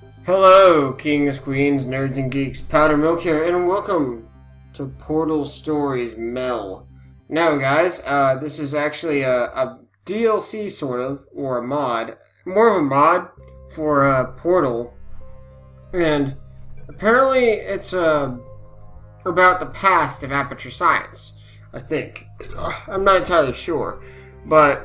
Hello, kings, queens, nerds, and geeks. Powder Milk here, and welcome to Portal Stories Mel. Now, guys, this is actually a DLC, sort of, or a mod. More of a mod for Portal. And apparently it's about the past of Aperture Science, I think. I'm not entirely sure. But...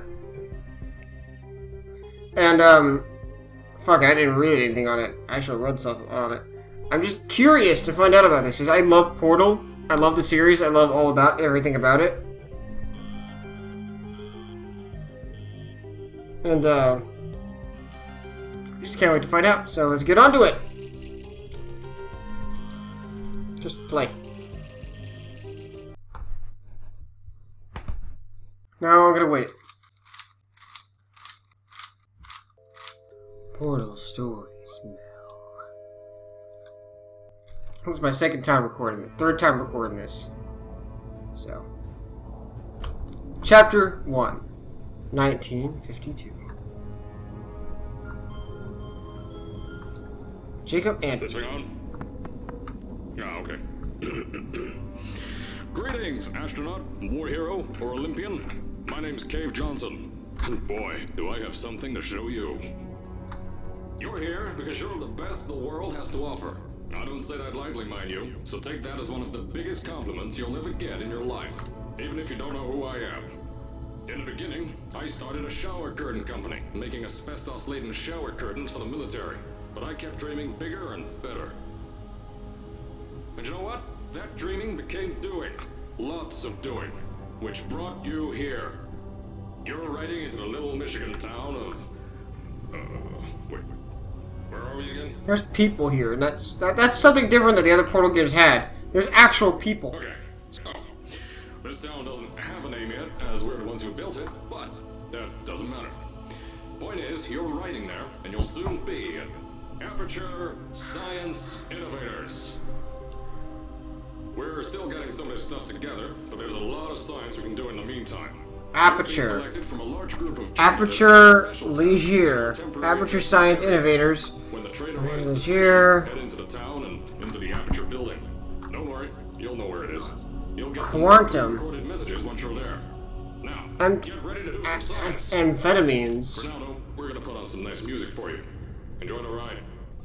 And, fuck, I didn't read anything on it. I should have read stuff on it. I'm just curious to find out about this, because I love Portal. I love the series. I love all about everything about it. And, I just can't wait to find out. So let's get on to it. Just play. Now I'm gonna wait. Portal Stories Mel. This is my second time recording it. Third time recording this. So. Chapter 1. 1952. Jacob Anderson. Is this on? Yeah, okay. Greetings, astronaut, war hero, or Olympian. My name's Cave Johnson. And boy, do I have something to show you. You're here because you're the best the world has to offer. I don't say that lightly, mind you, so take that as one of the biggest compliments you'll ever get in your life, even if you don't know who I am. In the beginning, I started a shower curtain company, making asbestos-laden shower curtains for the military, but I kept dreaming bigger and better. And you know what? That dreaming became doing. Lots of doing, which brought you here. You're riding into the little Michigan town of... wait. Where are we again? There's people here, and that's something different that the other Portal games had. There's actual people. Okay, so this town doesn't have a name yet, as we're the ones who built it, but that doesn't matter. Point is, you're riding there, and you'll soon be at Aperture Science Innovators. We're still getting some of this stuff together, but there's a lot of science we can do in the meantime. Aperture. Aperture Leisure. Aperture Science Innovators. When the trader arrives Leisure. head into the town and into the Aperture building. Don't worry, you'll know where it is. You'll get some Quantum. recorded messages once you're there. Now, get ready to do some science. Amphetamines. For now, though, we're gonna put on some nice music for you. Enjoy the ride.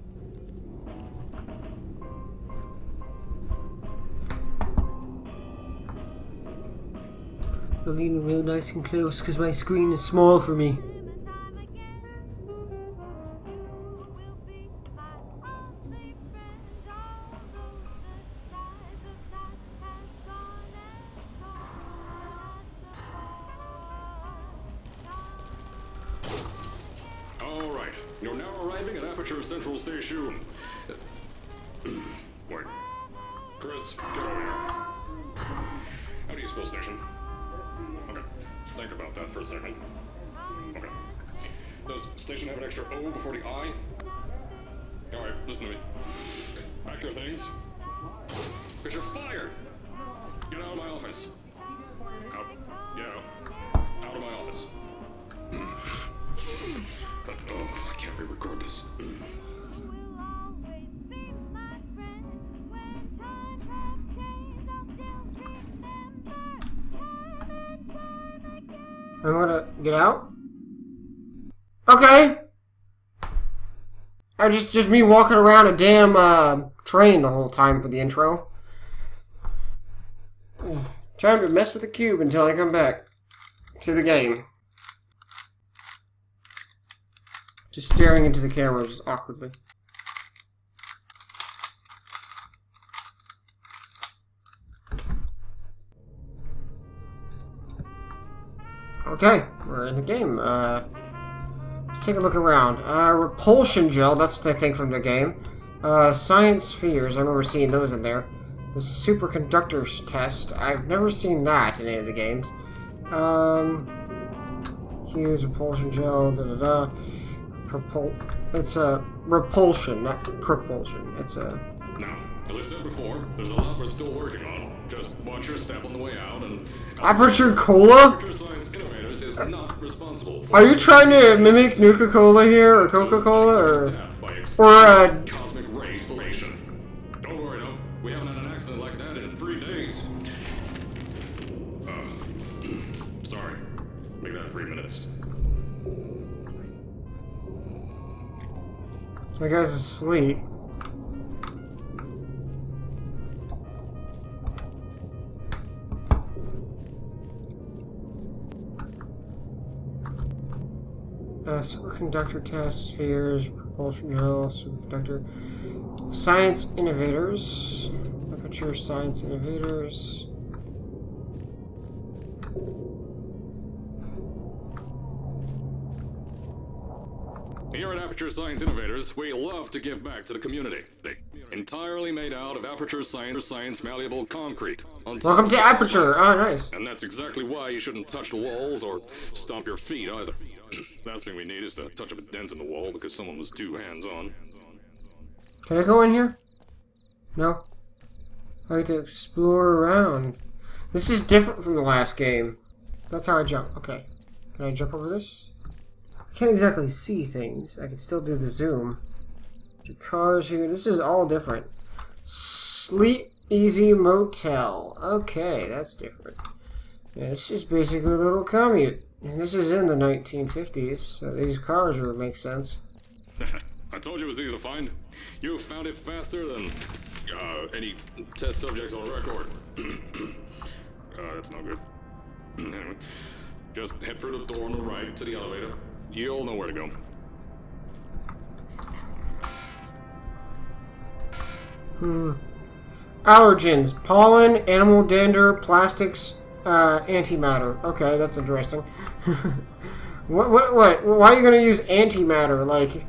I'm leaning real nice and close because my screen is small for me. Alright, you're now arriving at Aperture Central Station. Wait. Chris, get over here. How do you spell station? Okay, think about that for a second. Okay. Does station have an extra O before the I? Alright, listen to me. Pack your things. Because you're fired! Get out of my office. Out. Get out. Out of my office. Oh, I can't re-record this. I'm gonna get out. Okay. I just me walking around a damn train the whole time for the intro. Time to mess with the cube until I come back to the game. Just staring into the camera just awkwardly. Okay, we're in the game. Let's take a look around. Repulsion gel, that's the thing from the game. Science spheres, I remember seeing those in there. The superconductors test, I've never seen that in any of the games. Here's repulsion gel, da-da-da. It's a repulsion, not propulsion. It's a... Now, as I said before, there's a lot we're still working on. Just watch your step on the way out and... Aperture Cola? Aperture Science Innovators is not responsible for... Are you trying to mimic Nuka-Cola here, or Coca-Cola, or cosmic ray spallation. Don't worry, no. We haven't had an accident like that in 3 days. Sorry. Make that 3 minutes. My guy's asleep. Superconductor test, spheres, propulsion gel, superconductor. Science Innovators. Aperture Science Innovators. Here at Aperture Science Innovators, we love to give back to the community. Entirely made out of Aperture Science malleable concrete. Welcome to Aperture! Oh, nice. And that's exactly why you shouldn't touch the walls or stomp your feet either. Last thing we need is to touch up a dent in the wall because someone was too hands-on. Can I go in here? No? I like to explore around. This is different from the last game. That's how I jump. Okay. Can I jump over this? I can't exactly see things. I can still do the zoom. The cars here. This is all different. Sleep Easy Motel. Okay, that's different. Yeah, this is basically a little commute. And this is in the 1950s, so these cars would make sense. I told you it was easy to find. You found it faster than any test subjects on record. That's no good. Anyway, just head through the door on the right to the elevator. You'll know where to go. Allergens, pollen, animal dander, plastics, antimatter. Okay, that's interesting. What? Why are you gonna use antimatter? Like,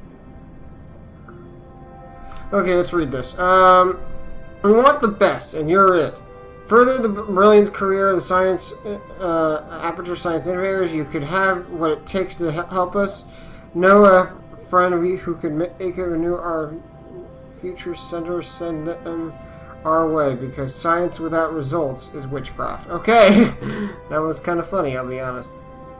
okay, let's read this. We want the best, and you're it. Further the brilliant career of the science, Aperture Science Innovators, you could have what it takes to help us. Know a friend who could make it renew our future center, send them our way, because science without results is witchcraft. Okay, that was kind of funny, I'll be honest.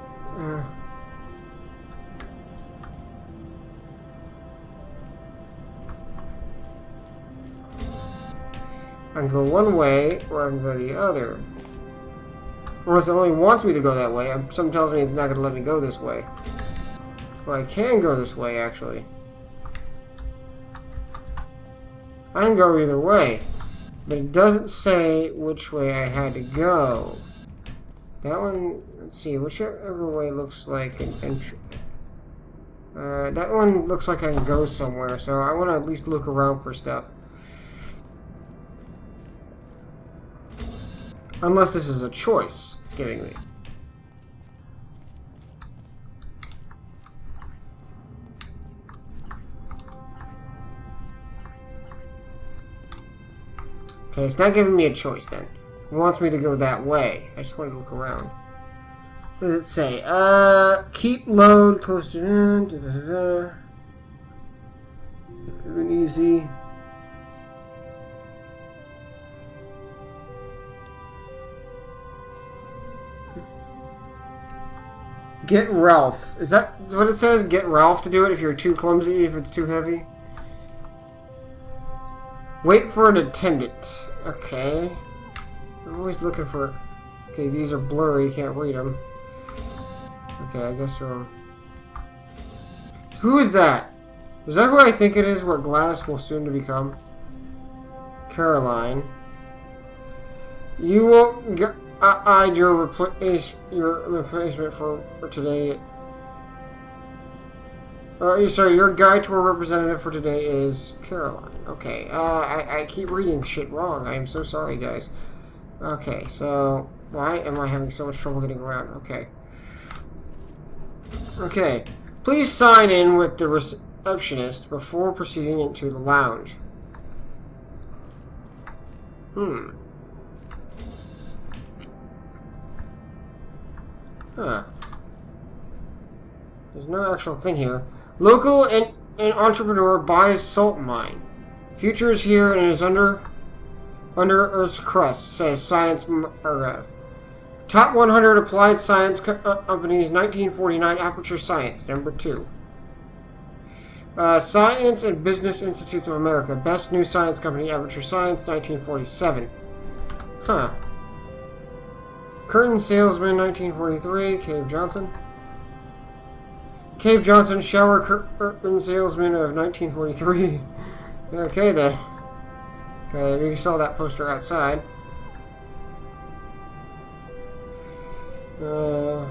I can go one way, or I can go the other. Unless it only wants me to go that way. Something tells me it's not going to let me go this way. Well, I can go this way, actually. I can go either way. But it doesn't say which way I had to go. That one, let's see, whichever way looks like an entry. That one looks like I can go somewhere, so I want to at least look around for stuff. Unless this is a choice it's giving me. Okay, it's not giving me a choice then. It wants me to go that way. I just wanted to look around. What does it say? Keep load close to... Even easy. Get Ralph. Is that what it says? Get Ralph to do it if you're too clumsy, if it's too heavy? Wait for an attendant. Okay. I'm always looking for... Okay, these are blurry. You can't read them. Okay, I guess they're... Who is that? Is that who I think it is, where Gladys will soon to become? Caroline. You will get... your replacement for today. Sorry, your guide tour representative for today is Caroline. Okay, I keep reading shit wrong. I am so sorry, guys. Okay, so why am I having so much trouble getting around? Okay. Okay, please sign in with the receptionist before proceeding into the lounge. Huh. There's no actual thing here. Local and entrepreneur buys salt mine. Future is here and is under under Earth's crust, says Science. Top 100 applied science companies, 1949, Aperture Science, number 2. Science and Business Institutes of America, best new science company, Aperture Science, 1947. Huh. Curtain Salesman, 1943, Cave Johnson. Cave Johnson, Shower Curtain Salesman of 1943. Okay then. Okay, we saw that poster outside. There's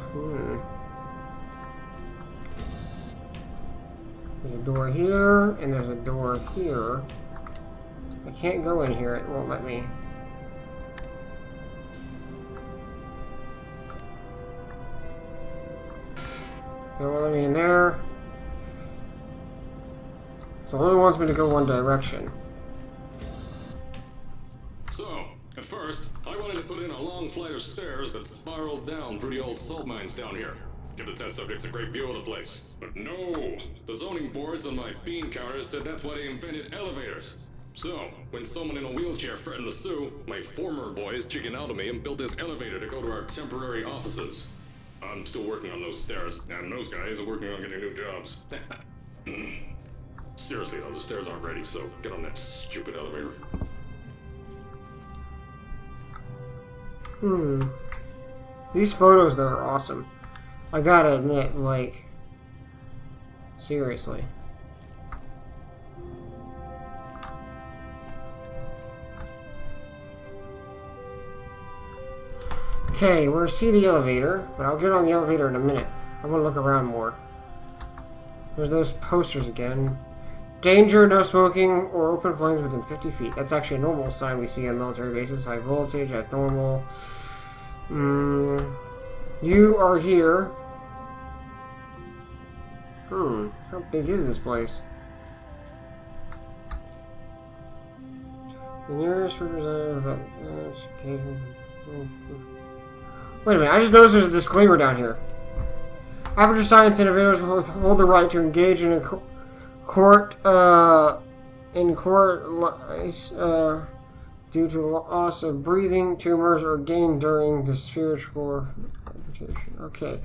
a door here, and there's a door here. I can't go in here, it won't let me. It won't let me in there. So it only wants me to go one direction. So, at first, I wanted to put in a long flight of stairs that spiraled down through the old salt mines down here. Give the test subjects a great view of the place. But no! The zoning boards on my bean counters said that's why they invented elevators. So, when someone in a wheelchair threatened to sue, my former boys chickened out of me and built this elevator to go to our temporary offices. I'm still working on those stairs, and those guys are working on getting new jobs. Seriously though, the stairs aren't ready, so get on that stupid elevator. These photos, though, are awesome. I gotta admit, like, seriously. Okay, we're gonna see the elevator, but I'll get on the elevator in a minute. I want to look around more. There's those posters again. Danger, no smoking, or open flames within 50 feet. That's actually a normal sign we see on military bases. High voltage, that's normal. You are here. How big is this place? The nearest representative of wait a minute, I just noticed there's a disclaimer down here. Aperture Science innovators hold the right to engage in a court due to loss of breathing, tumors, or gain during the spiritual meditation. Okay.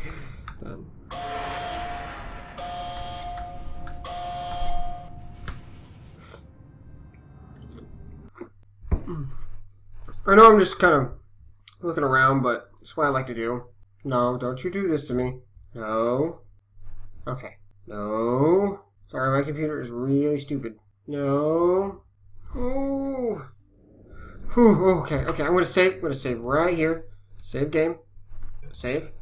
I know I'm just kind of looking around, but it's what I like to do. No, don't you do this to me. No. Okay. No. Sorry, my computer is really stupid. No. Oh. Whew, okay, okay, I'm gonna save. I'm gonna save right here. Save game. Save.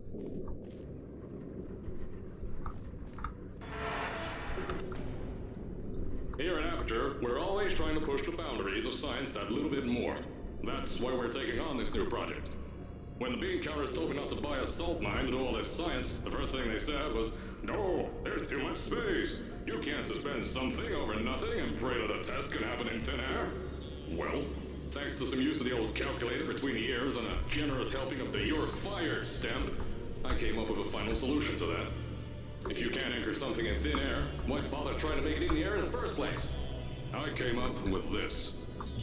Here at Aperture, we're always trying to push the boundaries of science that little bit more. That's why we're taking on this new project. When the bean counters told me not to buy a salt mine to do all this science, the first thing they said was, "No, there's too much space. You can't suspend something over nothing and pray that a test can happen in thin air." Well, thanks to some use of the old calculator between the ears and a generous helping of the "you're fired" stamp, I came up with a final solution to that. If you can't anchor something in thin air, why bother trying to make it in the air in the first place? I came up with this.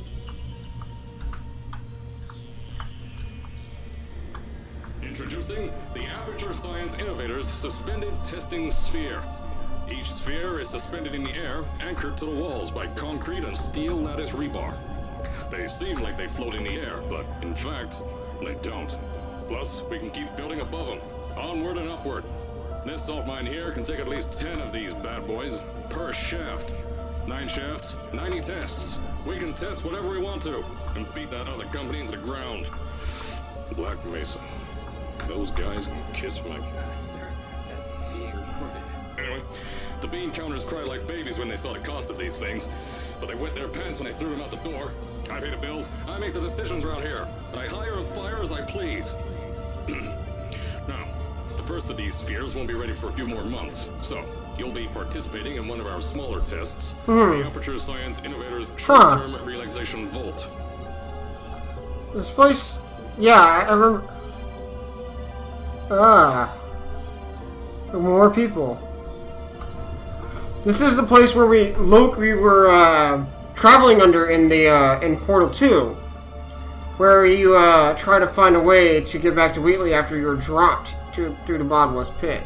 Introducing the Aperture Science Innovators Suspended Testing Sphere. Each sphere is suspended in the air, anchored to the walls by concrete and steel lattice rebar. They seem like they float in the air, but in fact, they don't. Plus, we can keep building above them, onward and upward. This salt mine here can take at least 10 of these bad boys per shaft. 9 shafts, 90 tests. We can test whatever we want to and beat that other company into the ground. Black Mesa. Those guys can kiss my... Anyway, the bean counters cried like babies when they saw the cost of these things, but they wet their pants when they threw them out the door. I pay the bills, I make the decisions around here, and I hire and fire as I please. Now, the first of these spheres won't be ready for a few more months, so you'll be participating in one of our smaller tests, the Aperture Science Innovators Short-Term Relaxation Vault. This place... Yeah, I remember... more people. This is the place where we were traveling under in the in Portal 2, where you try to find a way to get back to Wheatley after you're dropped through the bottomless pit.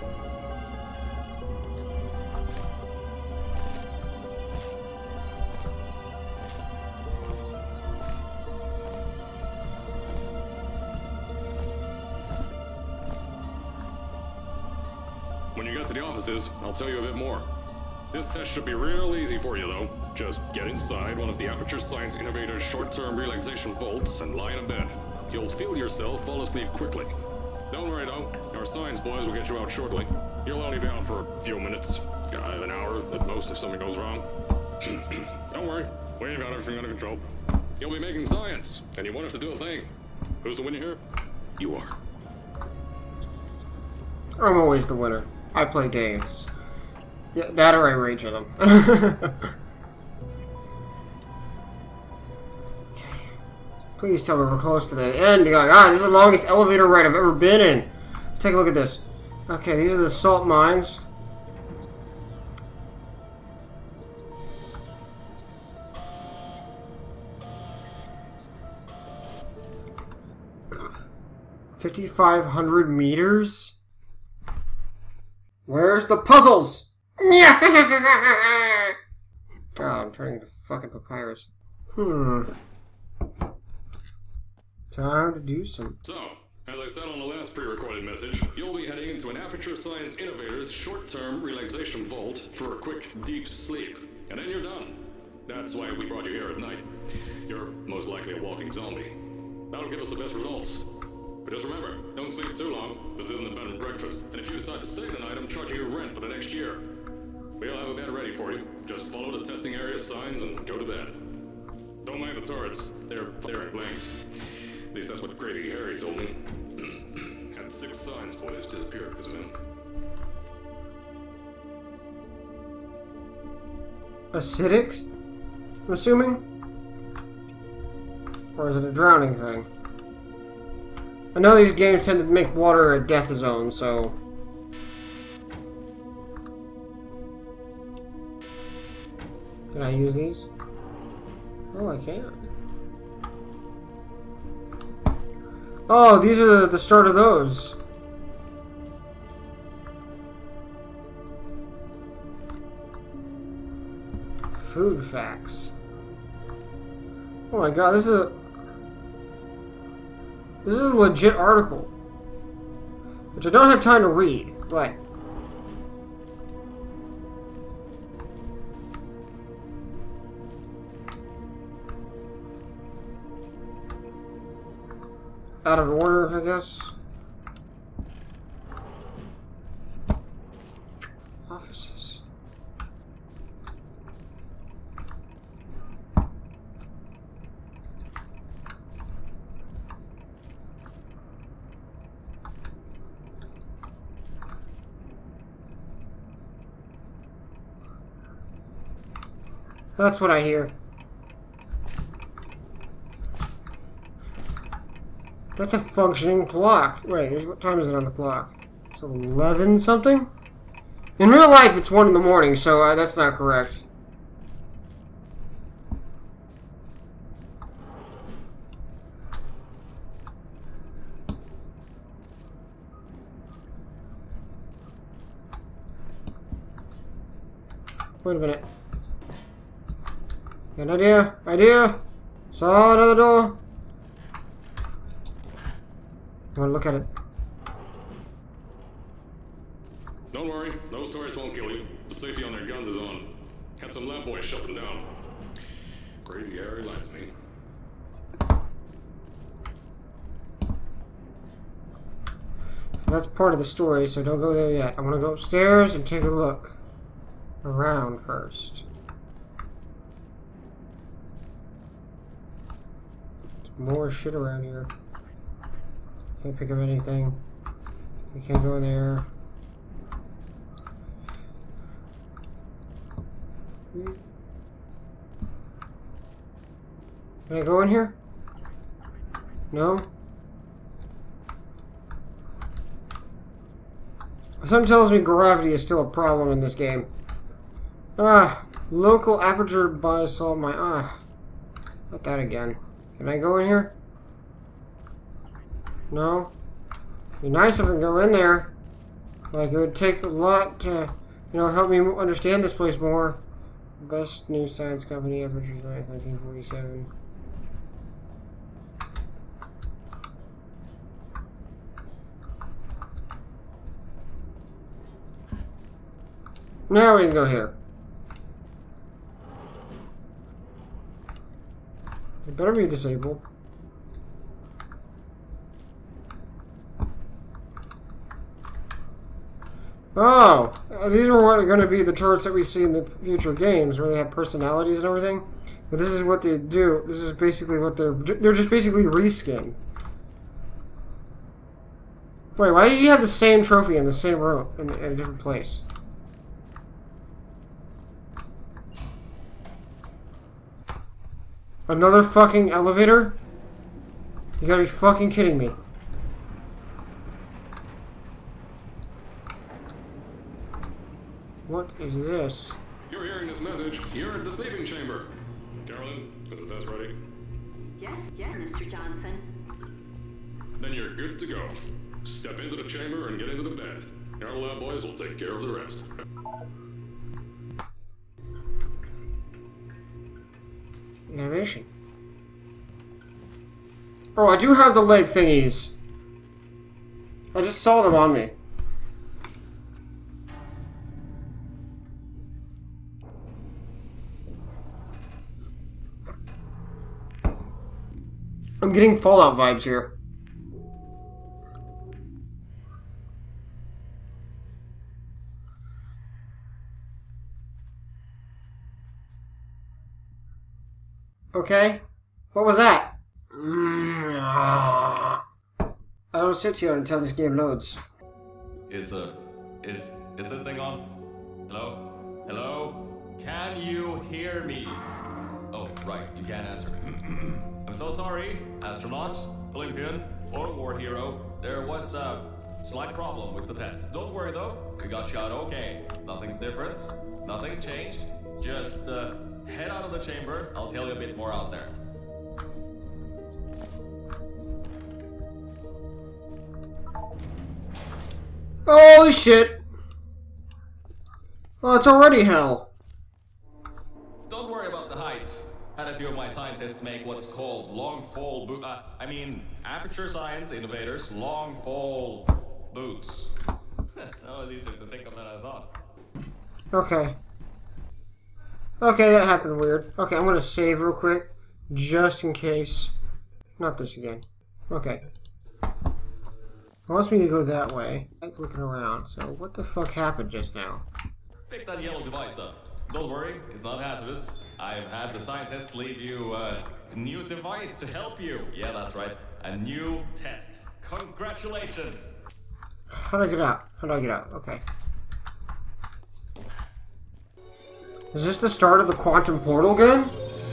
When you get to the offices, I'll tell you a bit more. This test should be real easy for you, though. Just get inside one of the Aperture Science Innovator's short-term relaxation vaults and lie in a bed. You'll feel yourself fall asleep quickly. Don't worry, though. Our science boys will get you out shortly. You'll only be out for a few minutes. An hour at most if something goes wrong. Don't worry. We've got everything under control. You'll be making science, and you won't have to do a thing. Who's the winner here? You are. I'm always the winner. I play games. Yeah, that or I rage at them. Please tell me we're close to the end. God, this is the longest elevator ride I've ever been in. Take a look at this. Okay, these are the salt mines. $5,500 meters? Where's the puzzles? God, I'm turning to fucking papyrus. Time to do some. So, as I said on the last pre-recorded message, you'll be heading into an Aperture Science Innovator's short-term relaxation vault for a quick, deep sleep. And then you're done. That's why we brought you here at night. You're most likely a walking zombie. That'll give us the best results. But just remember, don't sleep too long. This isn't a bed and breakfast. And if you decide to stay tonight, I'm charging you rent for the next year. We'll have a bed ready for you. Just follow the testing area signs and go to bed. Don't mind the turrets. They're firing blanks. At least that's what Crazy Harry told me. Had 6 science boys disappear because of him. Acidic? I'm assuming? Or is it a drowning thing? I know these games tend to make water a death zone, so... Can I use these? Oh, I can. Oh, these are the start of those. Food facts. Oh my god, this is a legit article. Which I don't have time to read, but... Out of order, I guess. Offices. That's what I hear. That's a functioning clock. Wait, what time is it on the clock? It's 11 something? In real life, it's 1 in the morning, so that's not correct. Wait a minute. An idea? Idea? Saw another door. I want to look at it. Don't worry, those tourists won't kill you. The safety on their guns is on. Had some lab boys shut them down. Crazy Harry lied to me. That's part of the story, so don't go there yet. I want to go upstairs and take a look around first. There's more shit around here. Can't pick up anything. You can't go in there. Can I go in here? No? Something tells me gravity is still a problem in this game. Local aperture bias on my not that again. Can I go in here? No? Be nice if I could go in there. Like, it would take a lot to, you know, help me understand this place more. Best new science company, aperture science, 1947. Now we can go here. It better be disabled. Oh! These are what are going to be the turrets that we see in the future games, where they have personalities and everything. But this is what they do. This is basically what they're just basically reskin. Wait, why did you have the same trophy in the same room, in a different place? Another fucking elevator? You gotta be fucking kidding me. What is this? You're hearing this message. You're at the sleeping chamber. Carolyn, is the test ready? Yes, Mr. Johnson. Then you're good to go. Step into the chamber and get into the bed. Our lab boys will take care of the rest. Innovation. Oh, I do have the leg thingies. I just saw them on me. I'm getting Fallout vibes here. Okay. What was that? I will sit here until this game loads. Is this thing on? Hello? Hello? Can you hear me? Oh, right, you can't answer. I'm so sorry, astronaut, Olympian, or war hero. There was a slight problem with the test. Don't worry though, we got shot okay. Nothing's different, nothing's changed. Just head out of the chamber, I'll tell you a bit more out there. Holy shit! Oh, it's already hell. Don't worry about the heights. Had a few of my scientists make what's called long fall aperture science innovators long fall boots. That was easier to think of than I thought. Okay. Okay, that happened weird. Okay, I'm gonna save real quick, just in case. Not this again. Okay. It wants me to go that way. I'm looking around. So what the fuck happened just now? Pick that yellow device up. Don't worry, it's not hazardous. I've had the scientists leave you a new device to help you. Yeah, that's right. A new test. Congratulations! How do I get out? How do I get out? Okay. Is this the start of the quantum portal gun?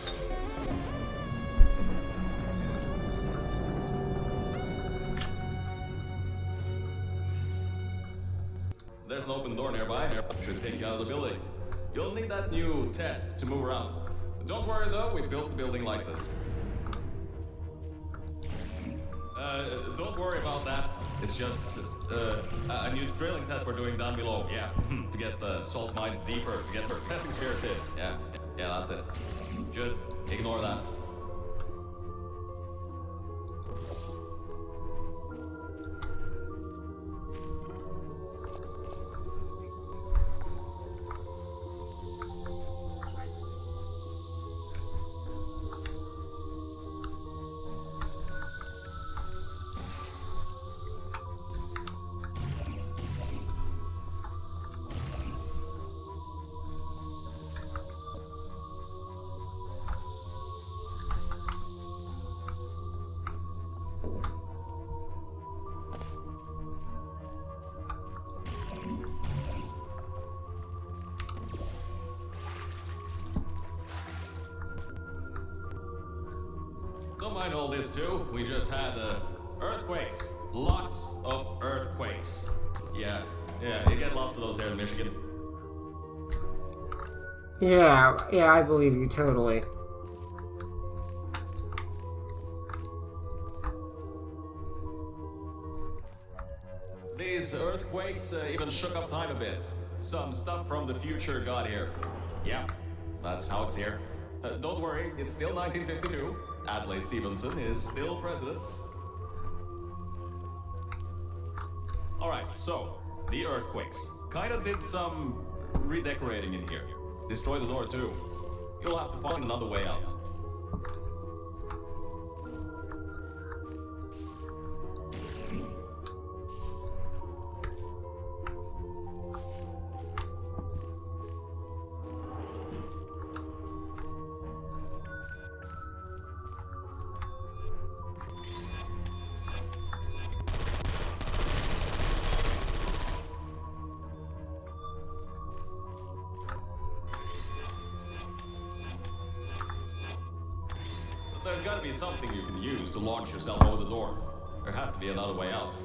There's an open door nearby. Should take you out of the building. You'll need that new test to move around. Don't worry though, we built the building like this. Don't worry about that. It's just a new drilling test we're doing down below. Yeah, to get the salt mines deeper, to get the testing spirits in. Yeah, that's it. Just ignore that. Don't mind all this too. We just had earthquakes. Lots of earthquakes. Yeah, you get lots of those here in Michigan. Yeah, I believe you totally. These earthquakes even shook up time a bit. Some stuff from the future got here. Yeah, that's how it's here. Don't worry, it's still 1952. Adlai Stevenson is still president. Alright, so, the earthquakes. Kinda did some redecorating in here. Destroy the door too. You'll have to find another way out. There's gotta be something you can use to launch yourself over the door. There has to be another way out.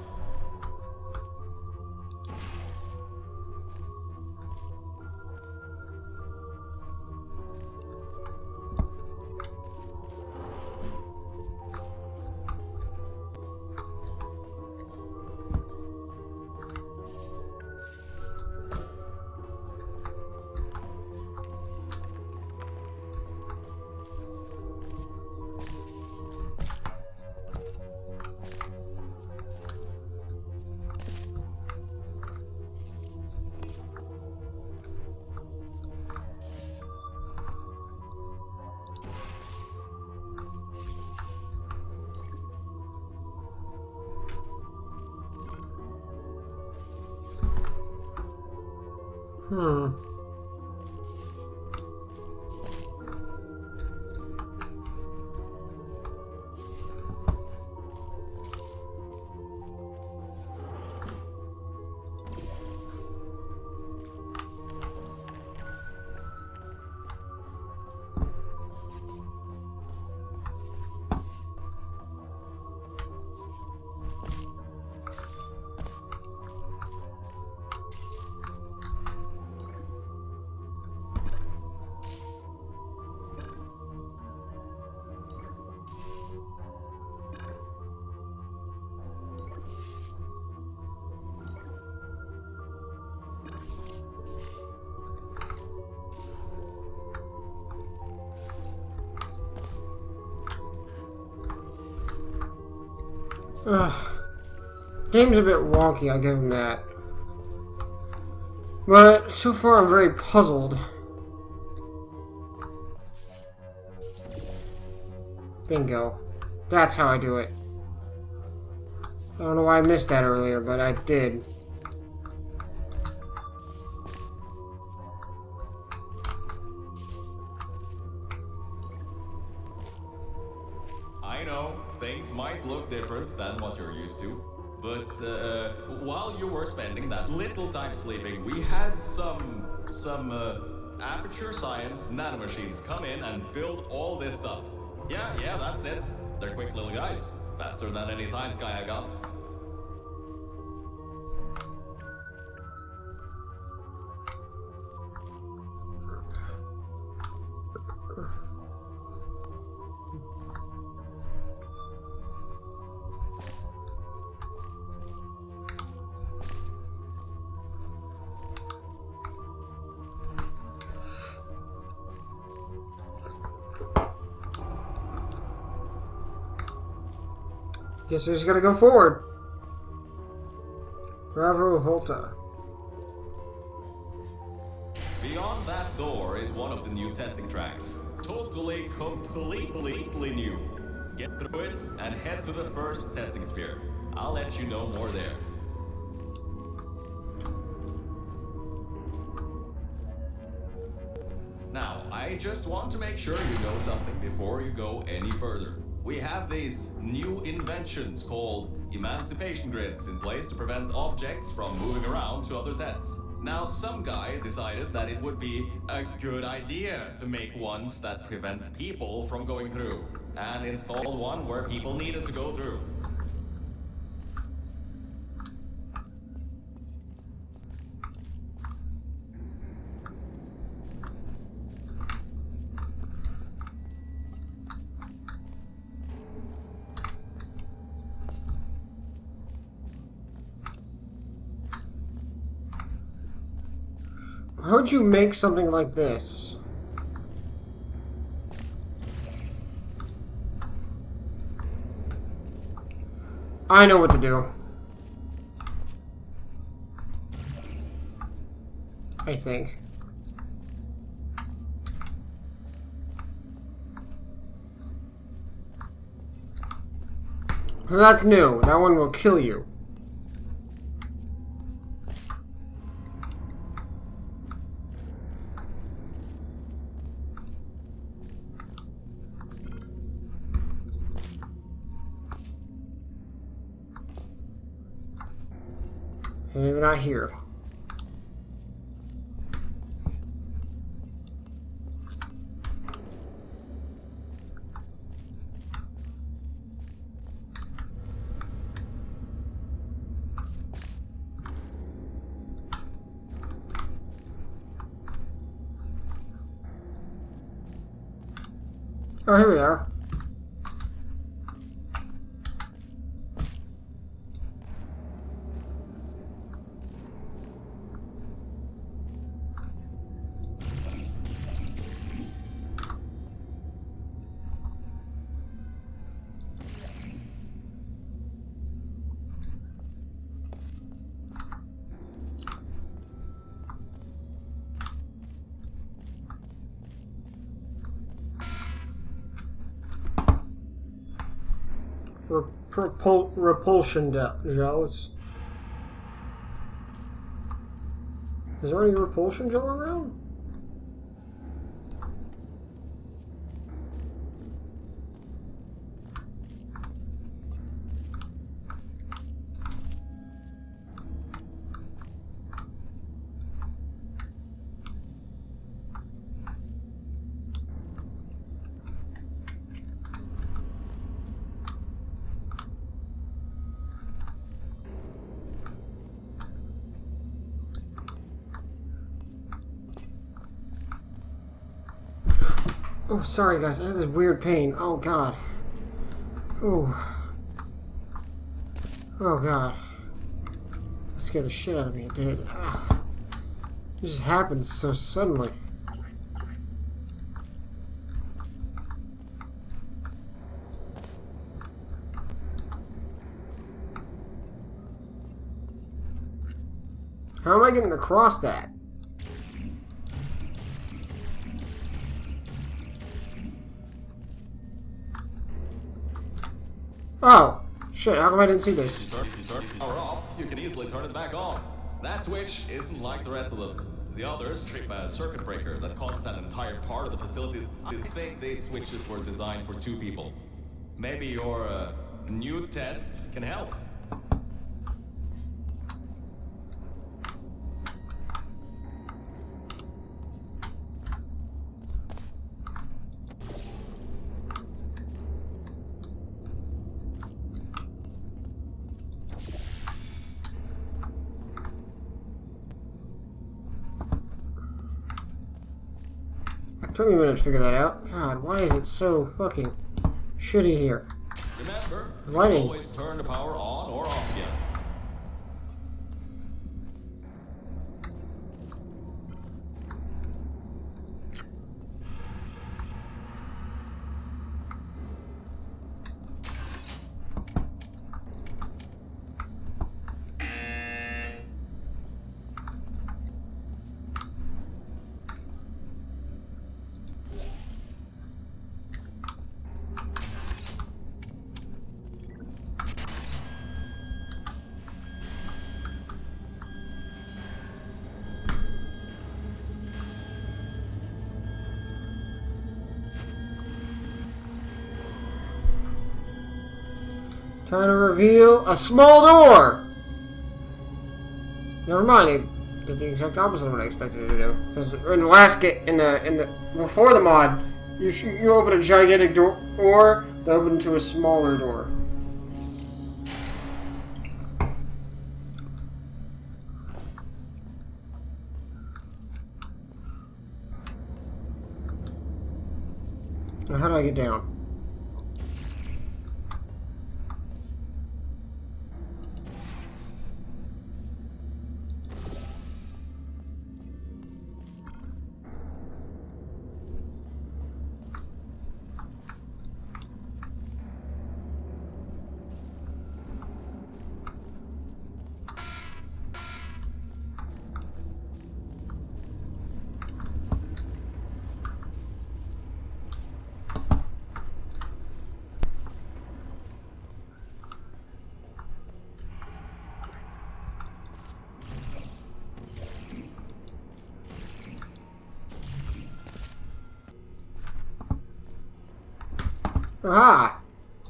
Ugh. Game's a bit wonky, I'll give him that. But so far I'm very puzzled. Bingo. That's how I do it. I don't know why I missed that earlier, but I did. I know, things might look different than what you're used to, but while you were spending that little time sleeping, we had some aperture science nanomachines come in and build all this stuff. Yeah, that's it. They're quick little guys. Faster than any science guy I got. Guess I just gotta go forward. Bravo Volta. Beyond that door is one of the new testing tracks. Totally, completely new. Get through it and head to the first testing sphere. I'll let you know more there. Now, I just want to make sure you know something before you go any further. We have these new inventions called emancipation grids in place to prevent objects from moving around to other tests. Now, some guy decided that it would be a good idea to make ones that prevent people from going through, and installed one where people needed to go through. How'd you make something like this? I know what to do. I think. So that's new. That one will kill you. Maybe not here. Oh, here we are. Repulsion gel. Is there any repulsion gel around? Oh, sorry guys, I have this weird pain. Oh god. Oh. Oh god. That scared the shit out of me, it did. Ah. It just happened so suddenly. How am I getting across that? Oh, shit, how come I didn't see this? If you turn the power off, you can easily turn it back on. That switch isn't like the rest of them. The others trip a circuit breaker that causes an entire part of the facility. I think these switches were designed for 2 people. Maybe your new test can help. Took me a minute to figure that out. God, why is it so fucking shitty here? Remember, you Lighting. can always turn the power on or off again. Time to reveal a small door! Never mind, it did the exact opposite of what I expected it to do. Because in the last before the mod, you open a gigantic door that opened to a smaller door. Now how do I get down? Aha!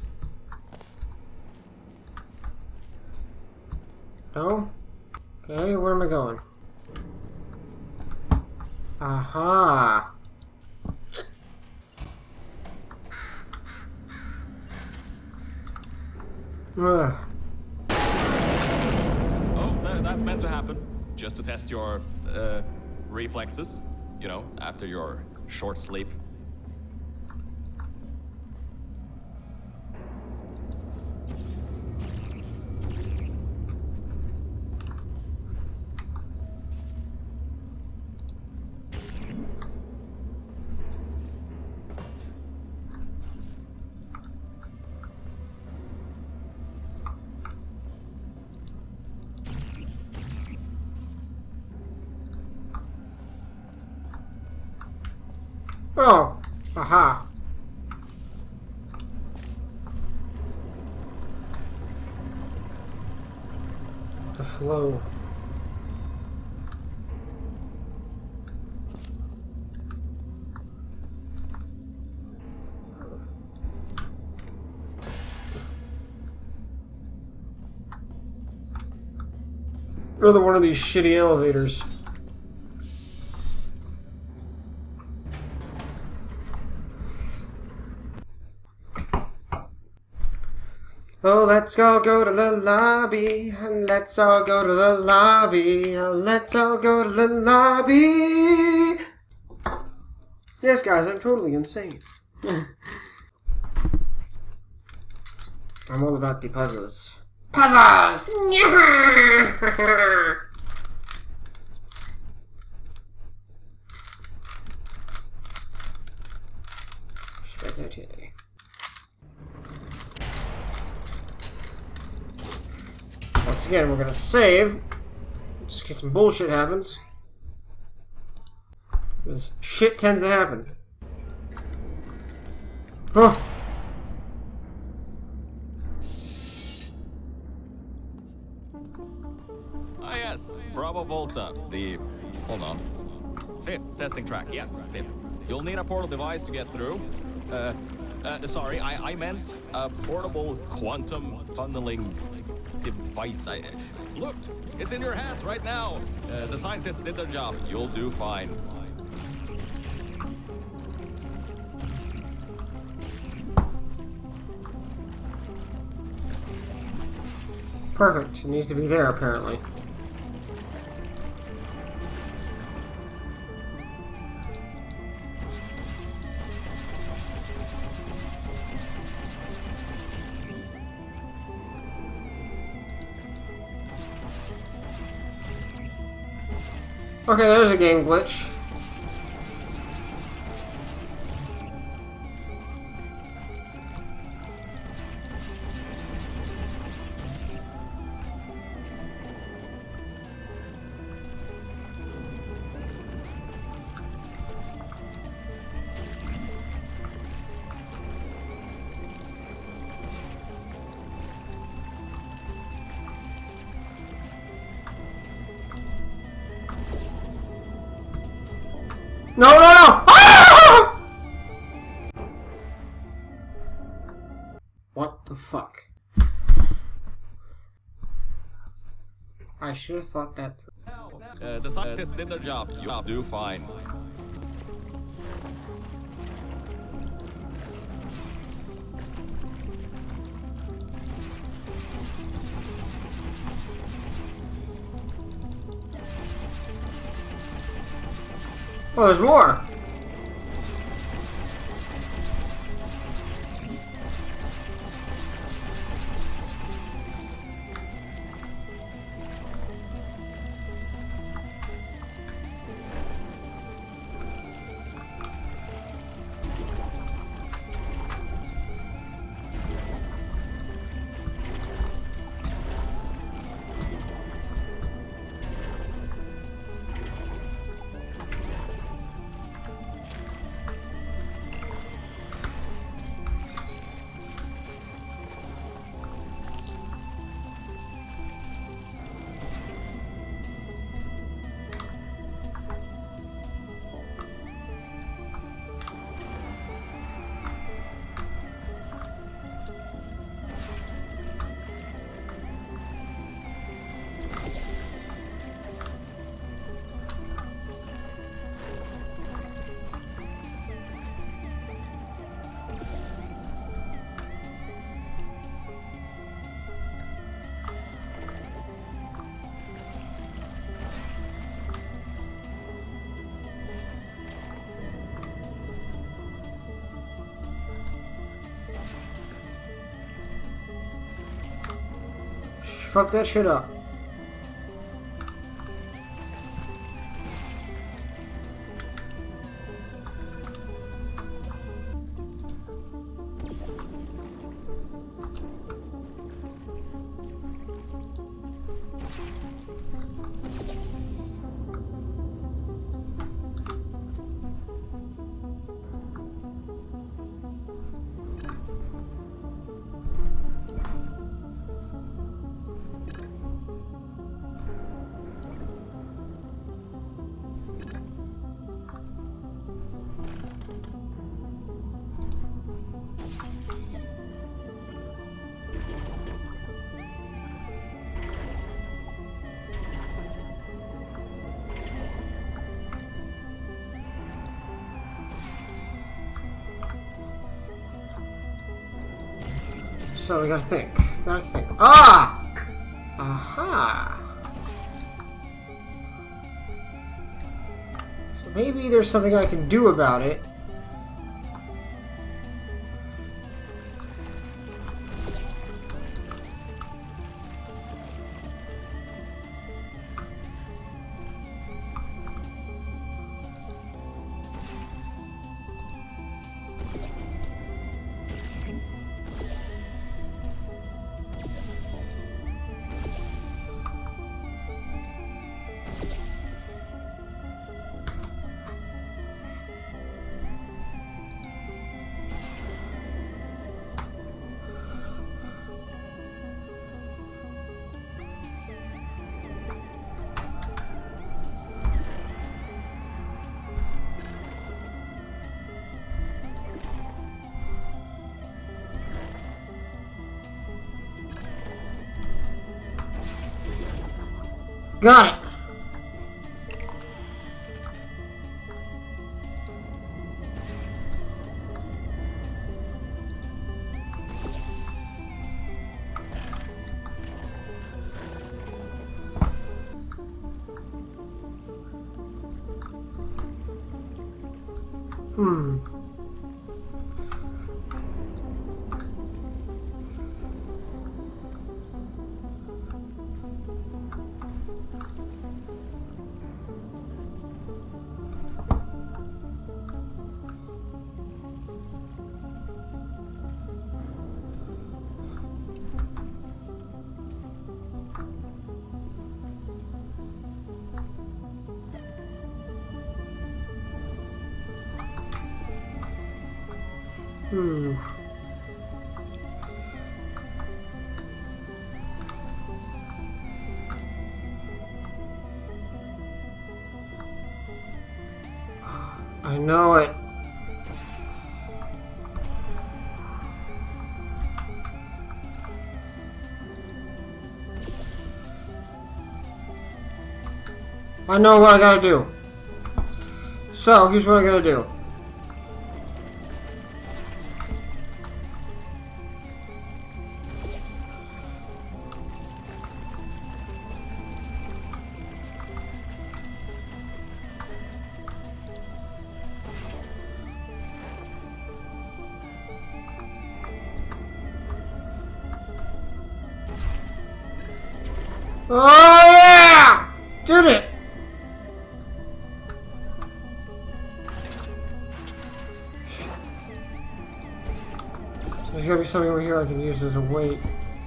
No? Okay, where am I going? Aha! Ugh. Oh, that's meant to happen. Just to test your reflexes, you know, after your short sleep. Oh! Aha! It's the flow. Another one of these shitty elevators. Oh, let's all go to the lobby, and let's all go to the lobby, and let's all go to the lobby. Yes, guys, I'm totally insane. I'm all about the puzzles. Puzzles! Spaghetti. Once again, we're gonna save, just in case some bullshit happens. Because shit tends to happen. Oh! Ah yes, Bravo Volta, the... hold on. 5th testing track, yes, 5th. You'll need a portal device to get through. Sorry, I meant a portable quantum tunneling device. Look, it's in your hands right now. The scientists did their job. You'll do fine. Perfect. It needs to be there, apparently. Okay, there's a game glitch. No, no, no! Ah! What the fuck? I should have thought that through. The scientists did their job. You'll do fine. Oh, there's more! fuck that shit up. So we gotta think. Ah! Aha! So maybe there's something I can do about it. Got it! I know it. I know what I gotta do. So, here's what I gotta do. Oh yeah! Did it! There's gotta be something over here I can use as a weight.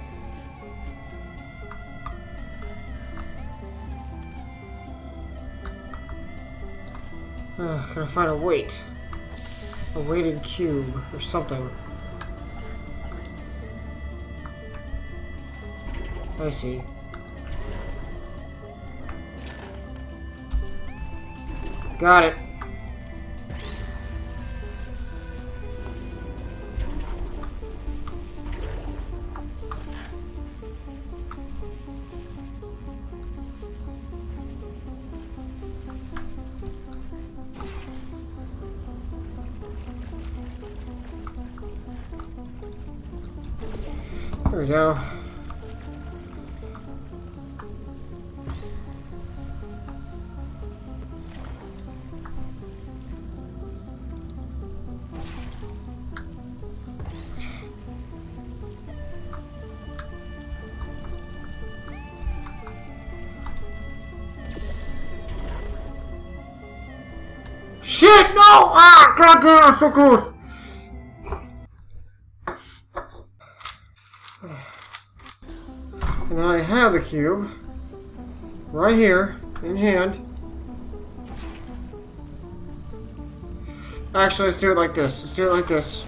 Gotta find a weight. A weighted cube or something. I see. Got it. There we go. Shit! No! Ah! God damn! I'm so close. And I have the cube right here in hand. Actually, let's do it like this. Let's do it like this.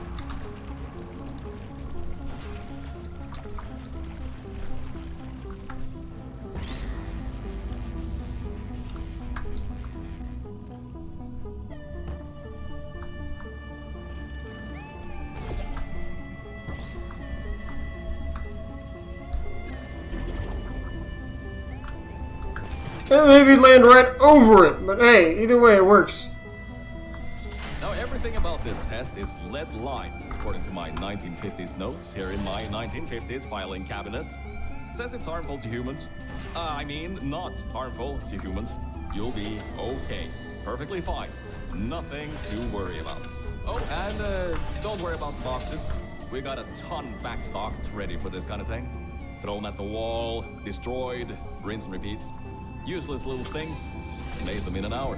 It maybe land right over it, but hey, either way it works. Now everything about this test is lead lined, according to my 1950s notes here in my 1950s filing cabinet. Says it's harmful to humans. I mean, not harmful to humans. You'll be okay. Perfectly fine. Nothing to worry about. Oh, and don't worry about the boxes. We got a ton backstocked ready for this kind of thing. Thrown at the wall, destroyed, rinse and repeat. Useless little things, made them in an hour.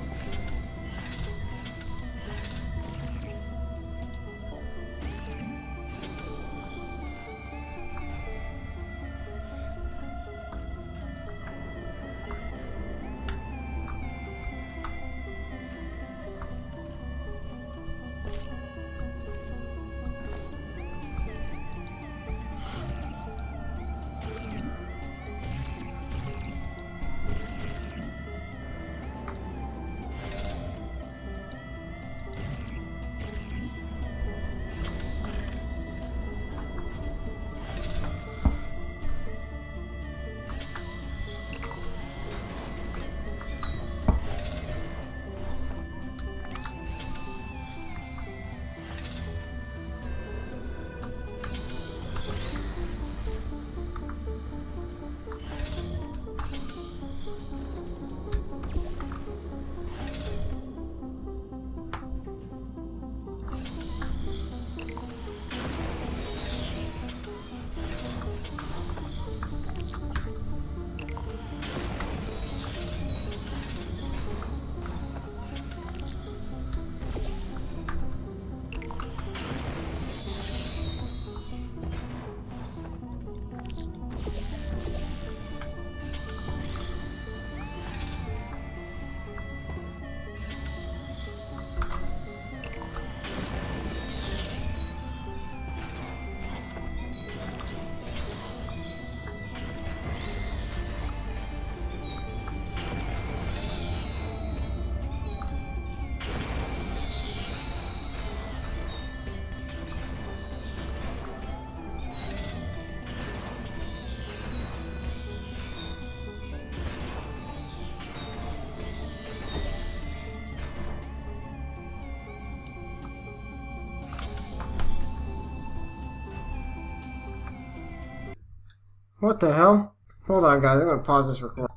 What the hell? Hold on, guys. I'm gonna pause this recording.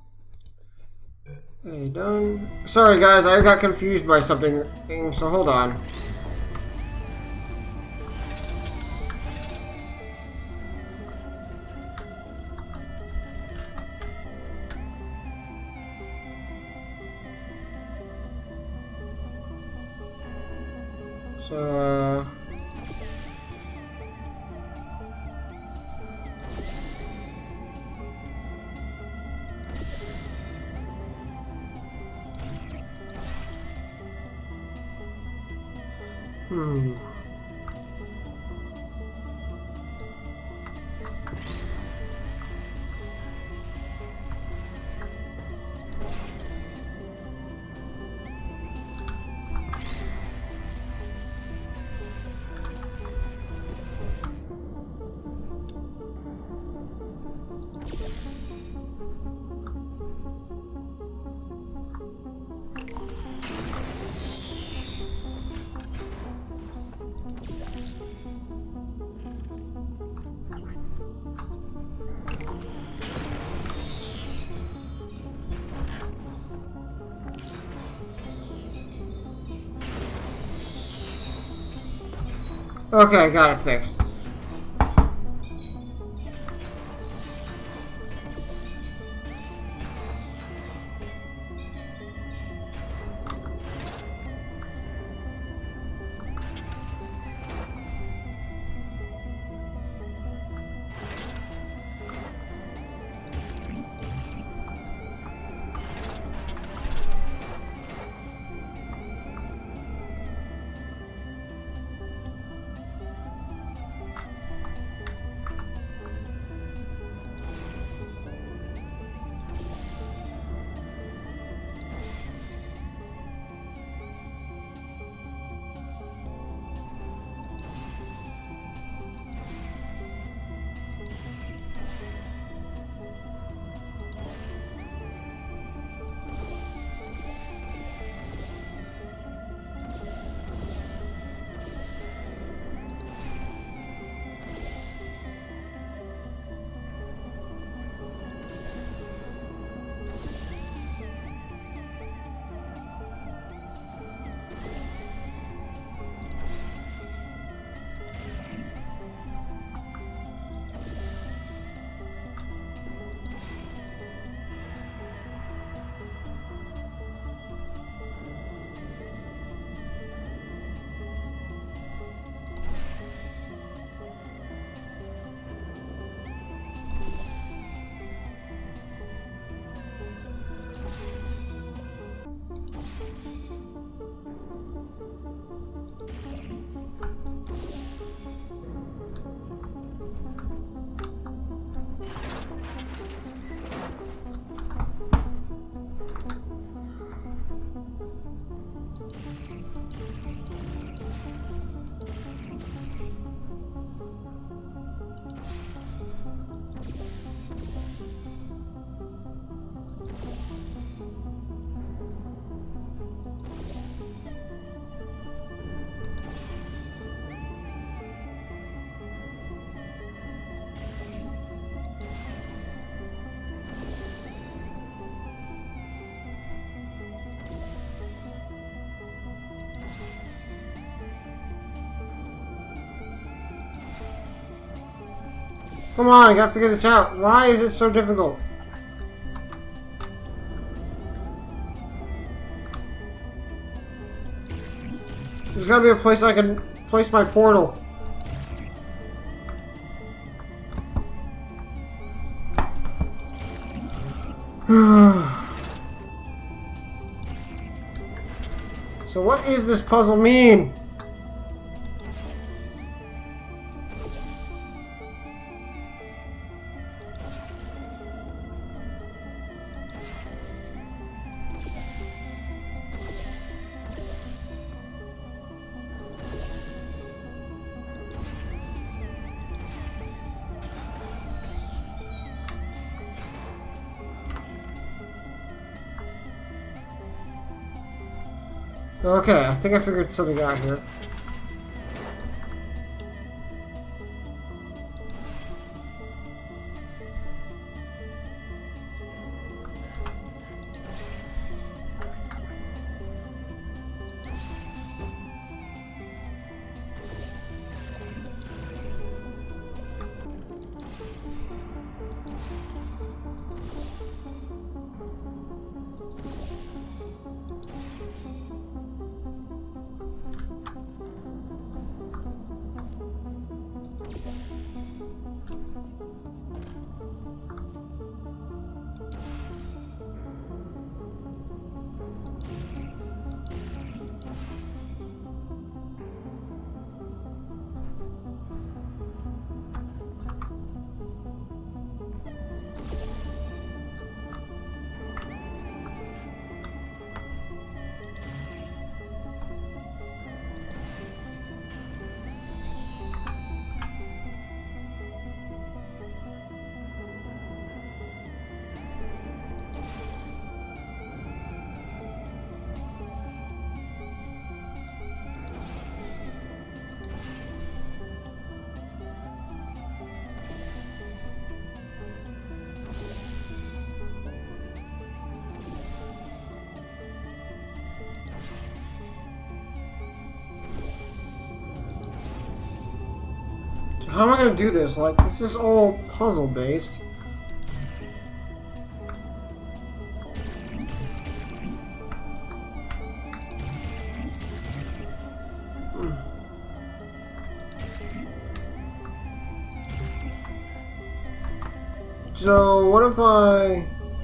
Hey, done. Sorry, guys. I got confused by something, so hold on. So, okay, got it fixed. Come on, I gotta figure this out. Why is it so difficult? There's gotta be a place I can place my portal. So what does this puzzle mean? Okay, I think I figured something out here. How am I gonna do this? Like, this is all puzzle based. So, what if I...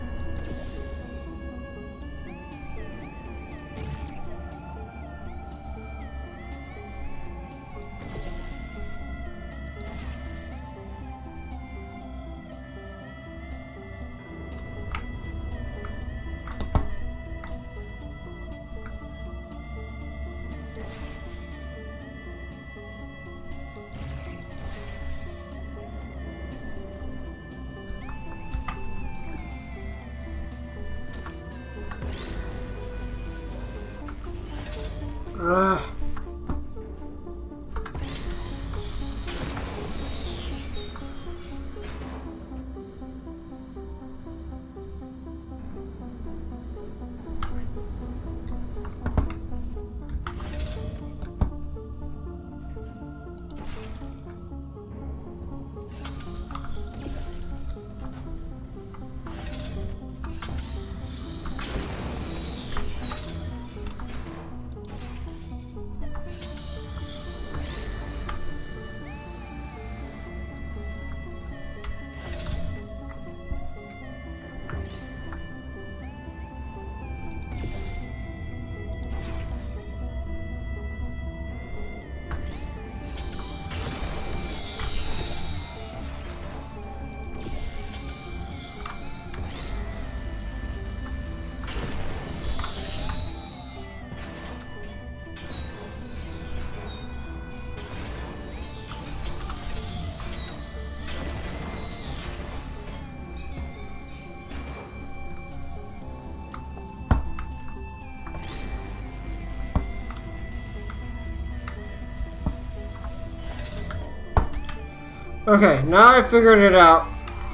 Okay, now I figured it out.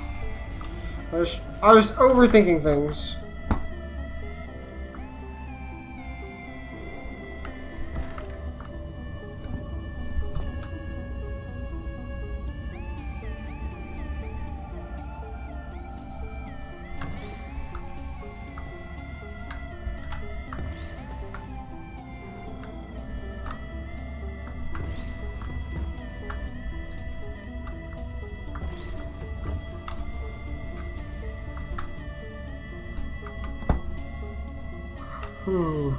I was overthinking things. Hmm.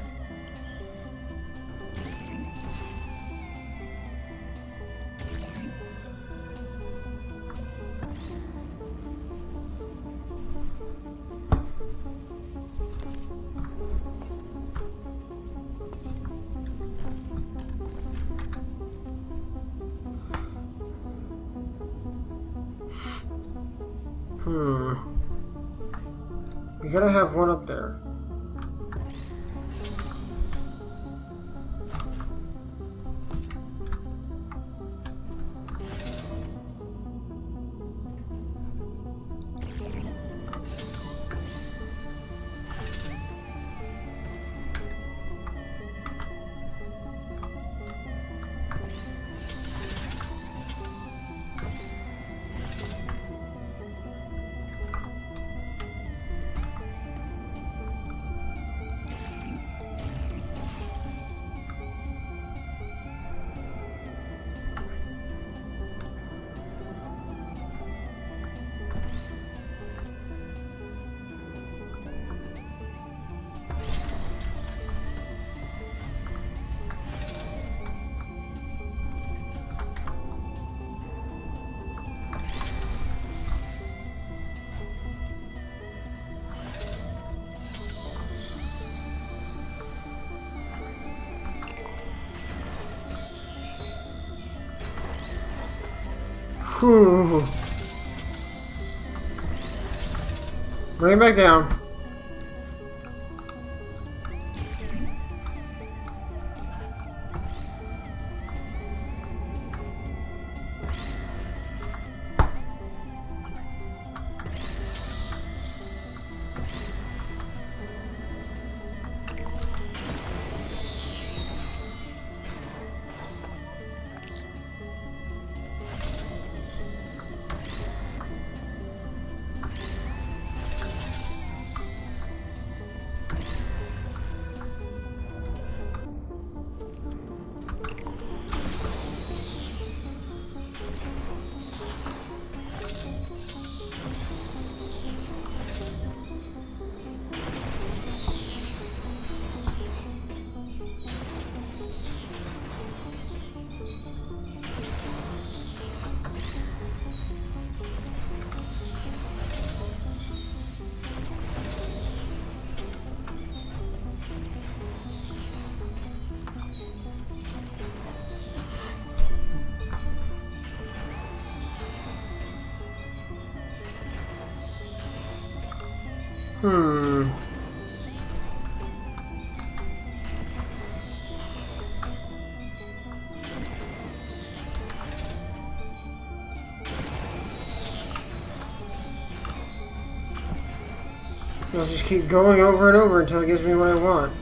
We gotta have one up there. Whew. Bring it back down. I'll just keep going over and over until it gives me what I want.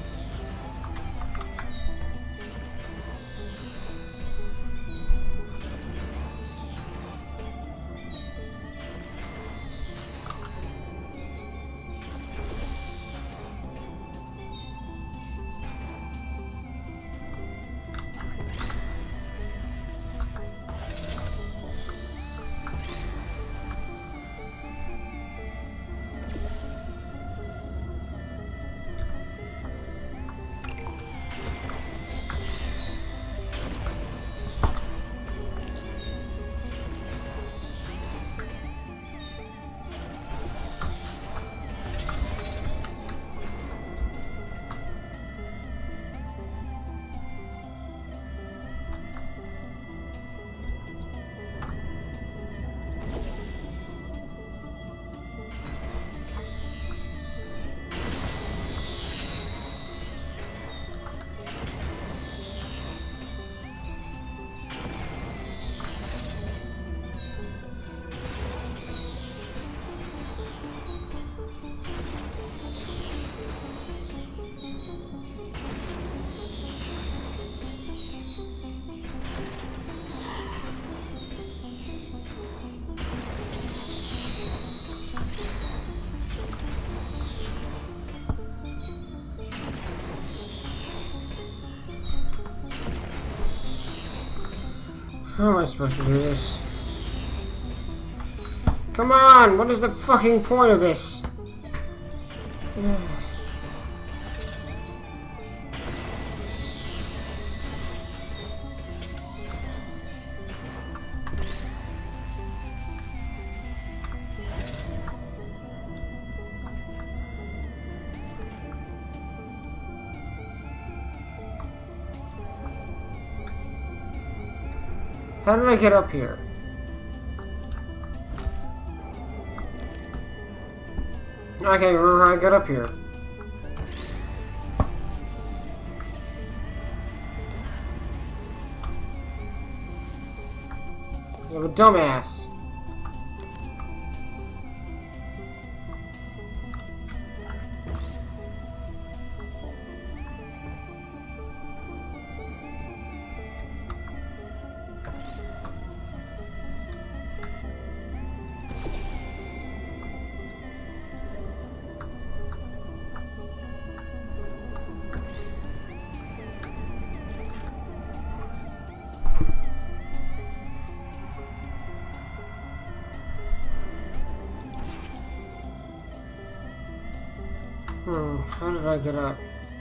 How am I supposed to do this? Come on! What is the fucking point of this? How did I get up here? I can't remember how I got up here. I'm a dumbass. How did I get up?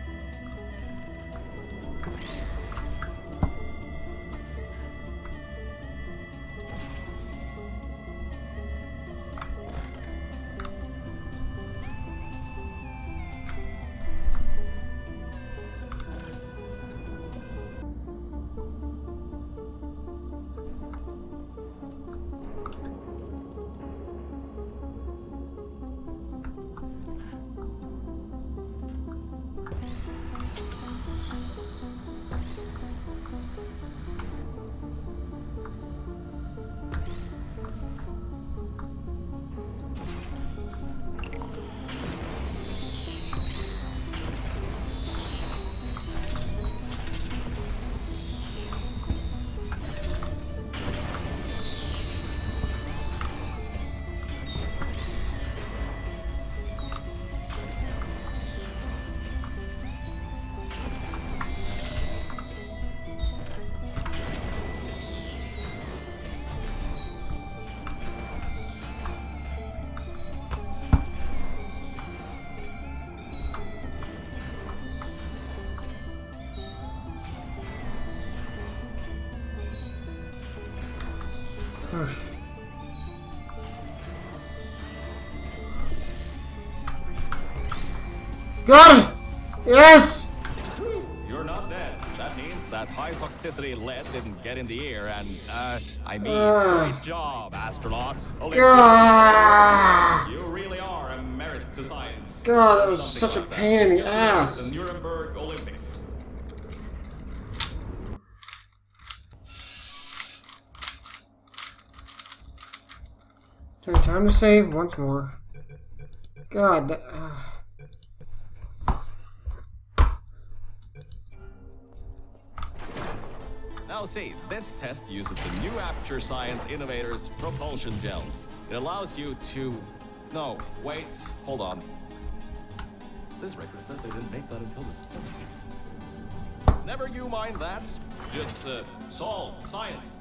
Got it! Yes! You're not dead. That means that high toxicity lead didn't get in the air and, I mean, great job, astronaut. You really are a merit to science. God, that was such a pain in the ass. The Nuremberg Olympics. Okay, time to save once more. God, Now see, this test uses the new Aperture Science Innovators Propulsion Gel. It allows you to... No, wait, hold on. This record says they didn't make that until the 70s. Never you mind that. Just, solve science.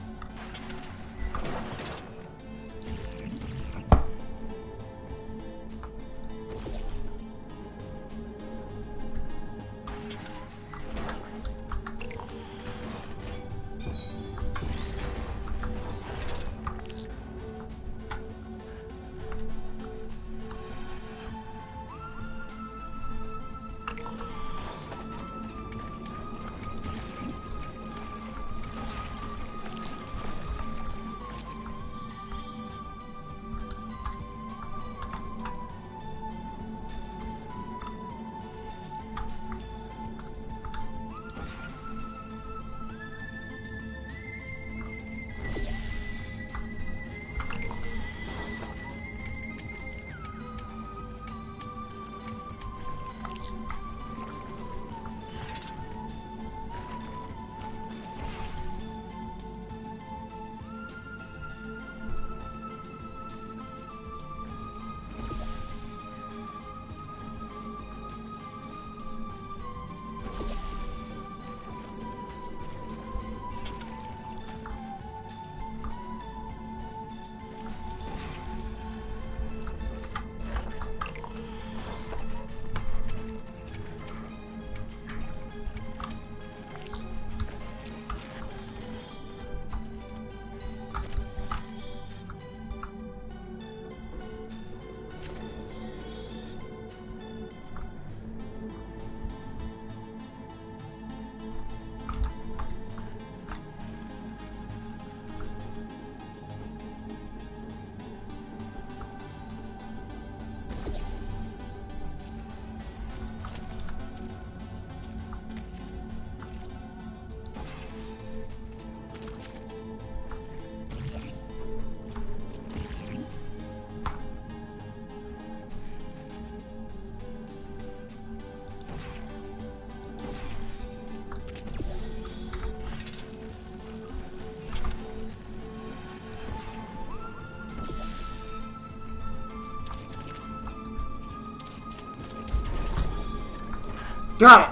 Got it!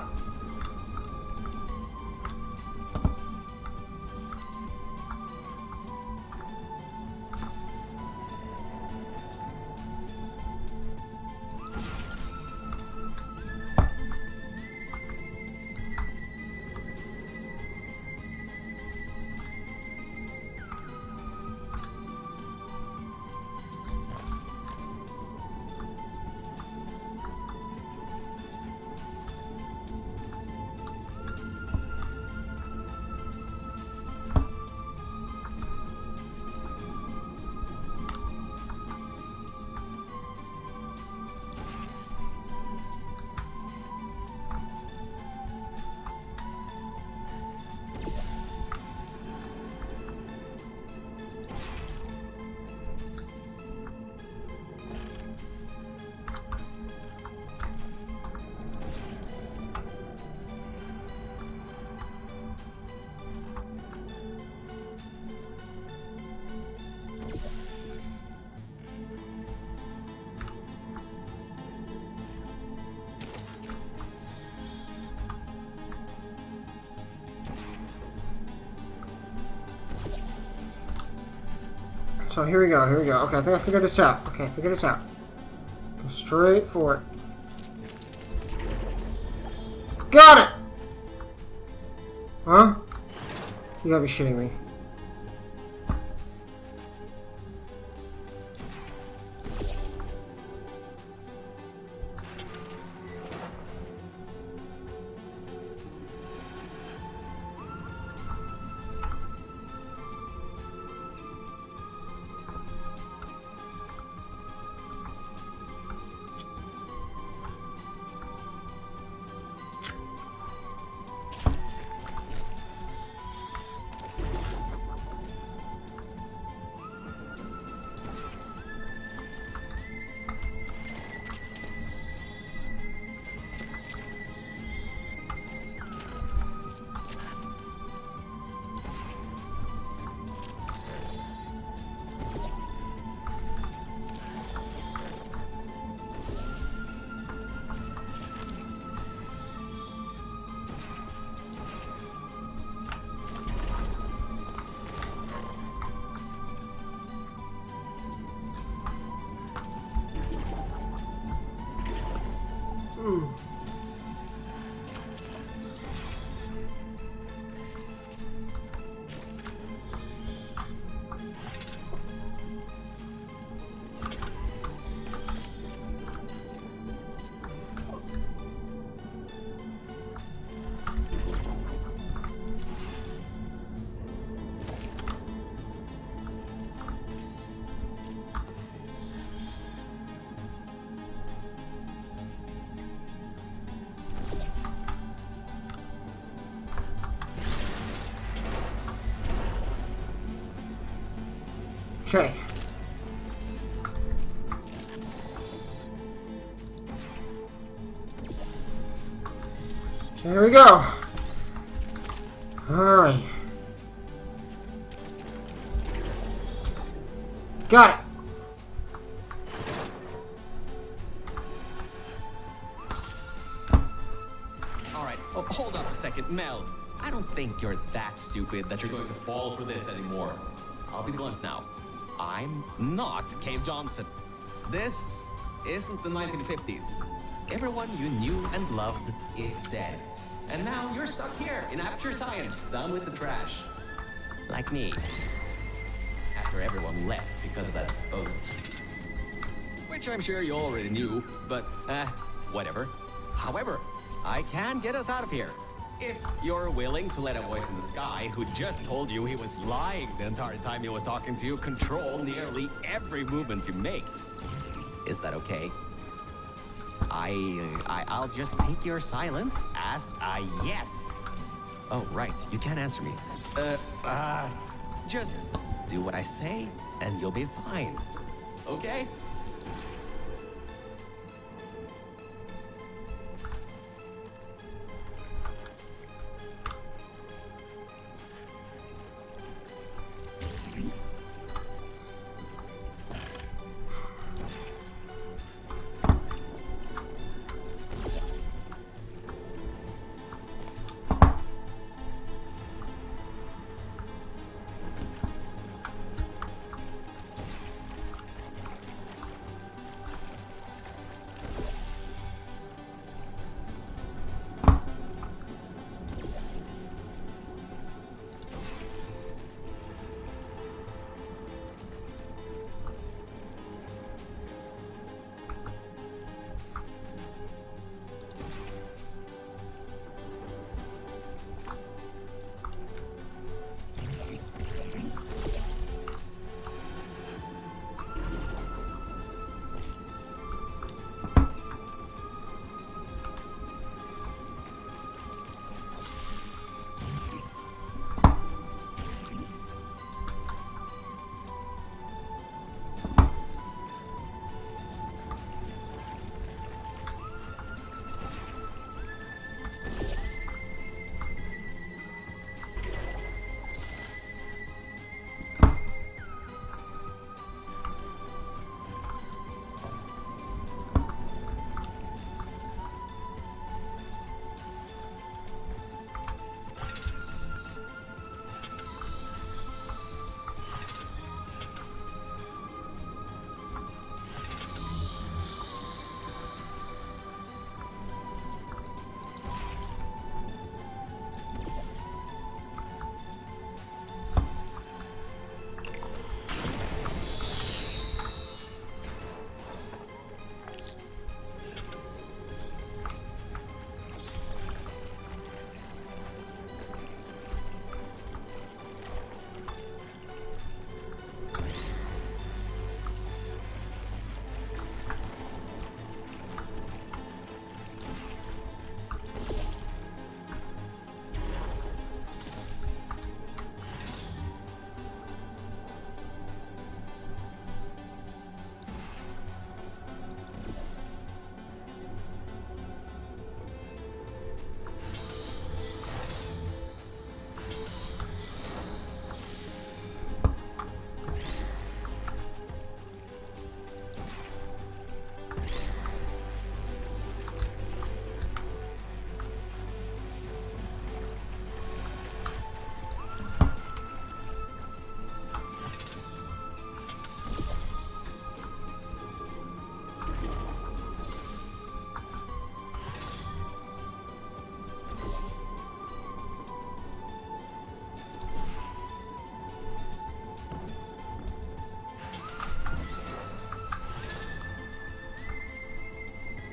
So here we go, here we go. Okay, I think I figured this out. Okay, I figured this out. Go straight for it. Got it! Huh? You gotta be shitting me. Okay. Here we go. Alright. Got it. Alright, oh, hold up a second, Mel. I don't think you're that stupid that you're going to fall for this anymore. I'll be blunt now. I'm not Cave Johnson. This isn't the 1950s. Everyone you knew and loved is dead. And now you're stuck here in Aperture Science, down with the trash. Like me. After everyone left because of that boat. Which I'm sure you already knew, but, whatever. However, I can get us out of here. If you're willing to let a voice in the sky who just told you he was lying the entire time he was talking to you control nearly every movement you make. Is that okay? I'll just take your silence as a yes. Oh, right, you can't answer me. Just do what I say and you'll be fine. Okay?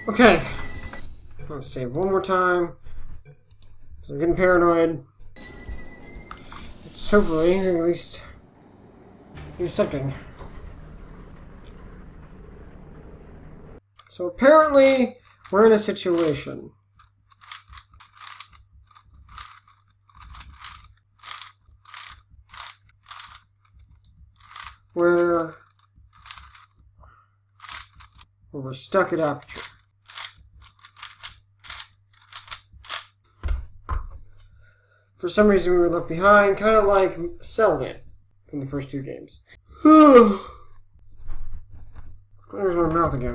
Okay. Let's save one more time. So I'm getting paranoid. Let's hopefully at least do something. So apparently we're in a situation where we're stuck at Aperture. For some reason we were left behind, kind of like Selden from the first two games. There's my mouth again.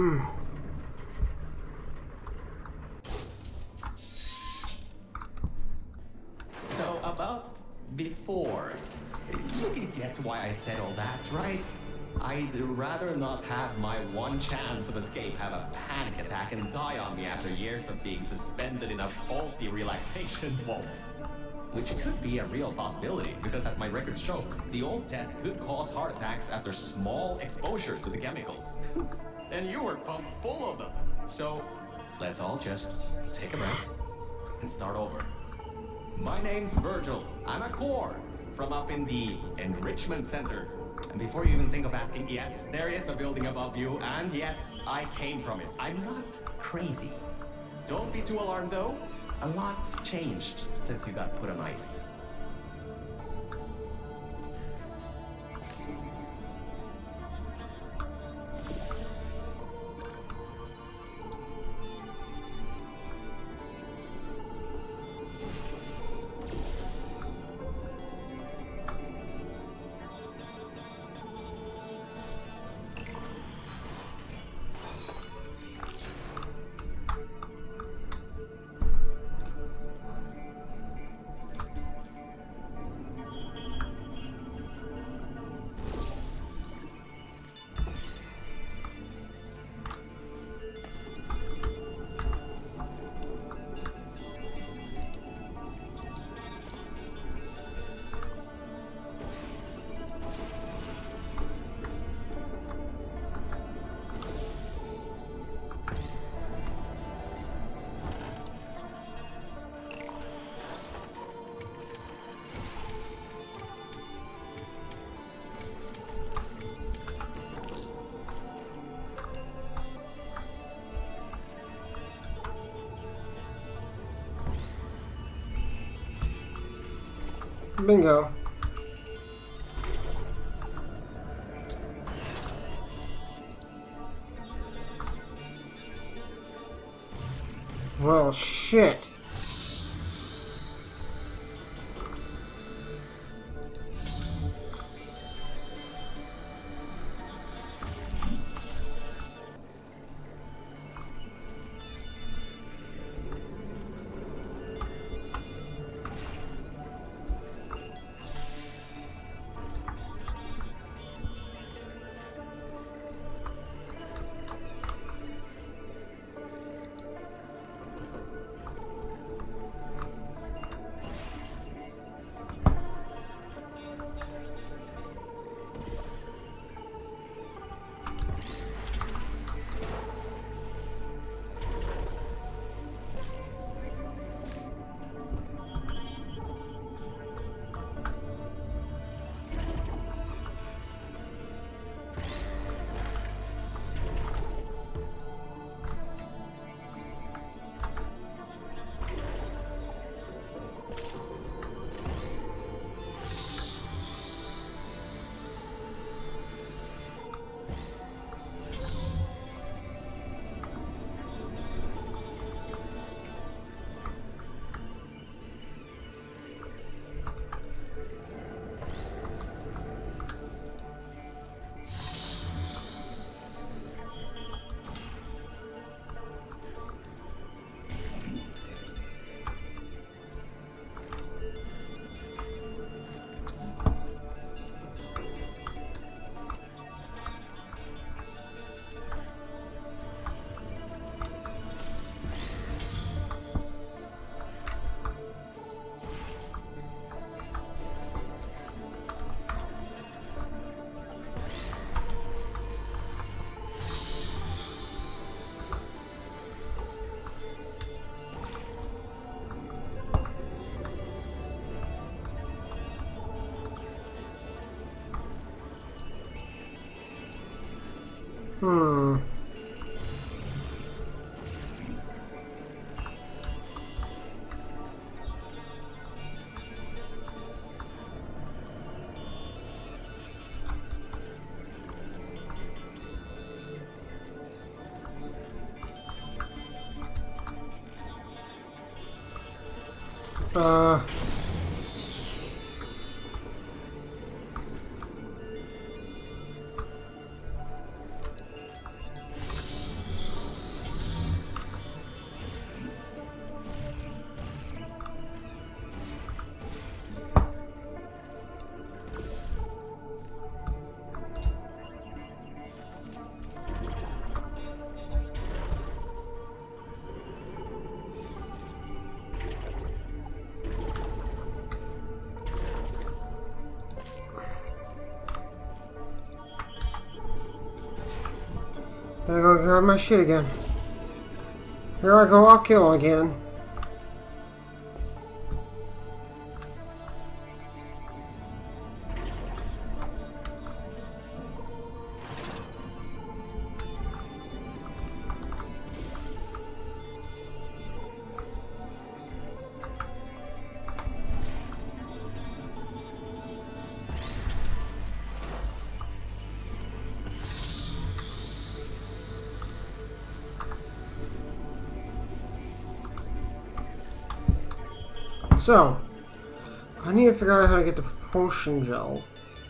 So, about before. You can get why I said all that, right? I'd rather not have my one chance of escape have a panic attack and die on me after years of being suspended in a faulty relaxation vault. Which could be a real possibility, because as my records show, the old test could cause heart attacks after small exposure to the chemicals. And you were pumped full of them. So, let's all just take a breath and start over. My name's Virgil. I'm a core from up in the Enrichment Center. And before you even think of asking, yes, there is a building above you, and yes, I came from it. I'm not crazy. Don't be too alarmed, though. A lot's changed since you got put on ice. Bingo. Well, shit. Hmm. Gotta go grab my shit again. Here I go off kill again. So, I need to figure out how to get the propulsion gel.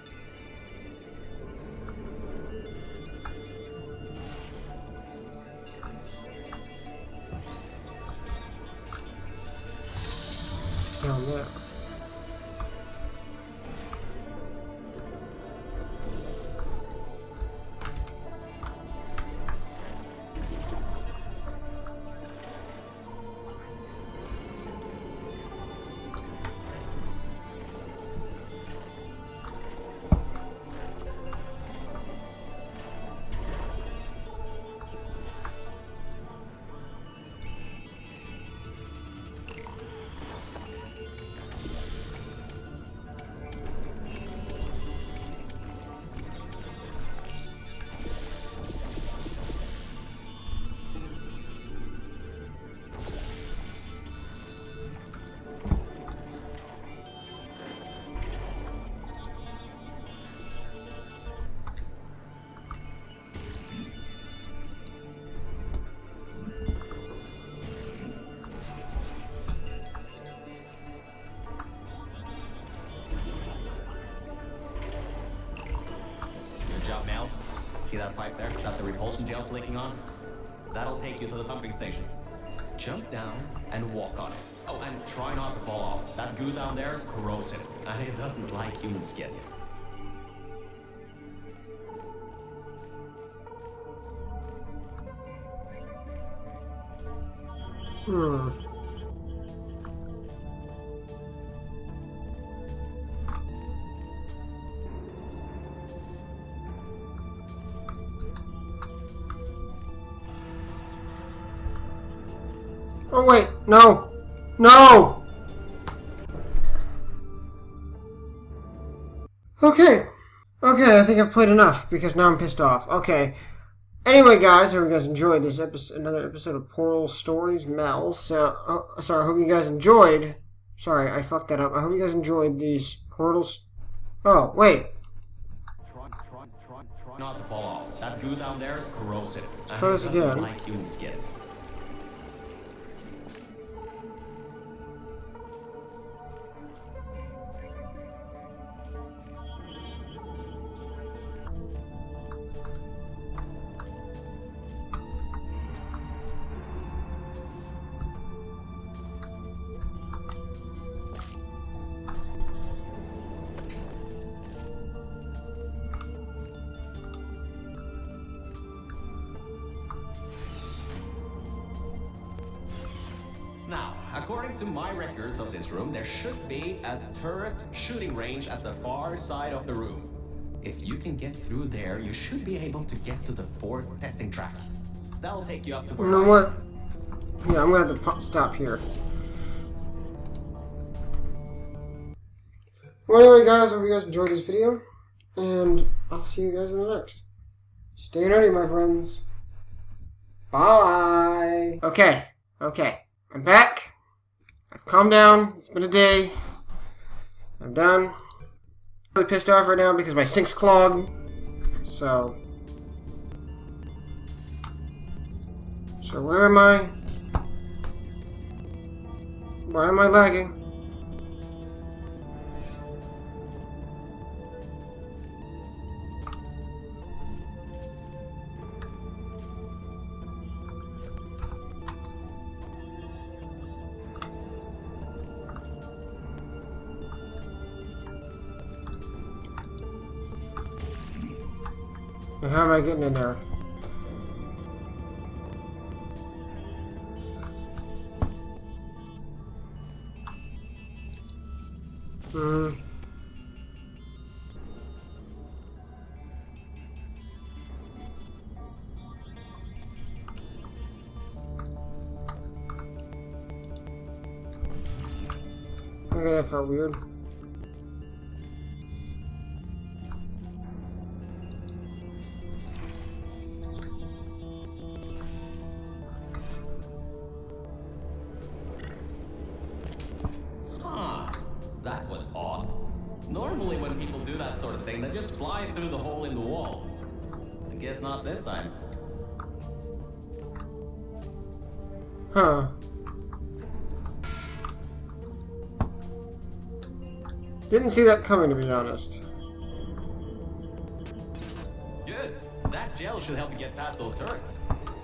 Down there. See that pipe there that the repulsion gel's leaking on? That'll take you to the pumping station. Jump down and walk on it. Oh, and try not to fall off. That goo down there is corrosive, and it doesn't like human skin. Oh wait, no! No! Okay. Okay, I think I've played enough, because now I'm pissed off. Okay. Anyway, guys, I hope you guys enjoyed this episode, another episode of Portal Stories Mel. So, sorry, I hope you guys enjoyed. Sorry, I fucked that up. I hope you guys enjoyed these portals. Oh, wait. Try not to fall off. That goo down there is corrosive. Try this again. It doesn't like human skin. Now, according to my records of this room, there should be a turret shooting range at the far side of the room. If you can get through there, you should be able to get to the 4th testing track. That'll take you up to where You know what? Yeah, I'm gonna have to stop here. Well, anyway, guys, I hope you guys enjoyed this video, and I'll see you guys in the next. Stay nerdy, my friends. Bye. Okay. I'm back. I've calmed down. It's been a day. I'm done. I'm really pissed off right now because my sink's clogged. So where am I? Why am I lagging? How am I getting in there? Okay, that felt weird. That was odd. Normally when people do that sort of thing, they just fly through the hole in the wall. I guess not this time. Huh. Didn't see that coming, to be honest. Good. That gel should help you get past those turrets.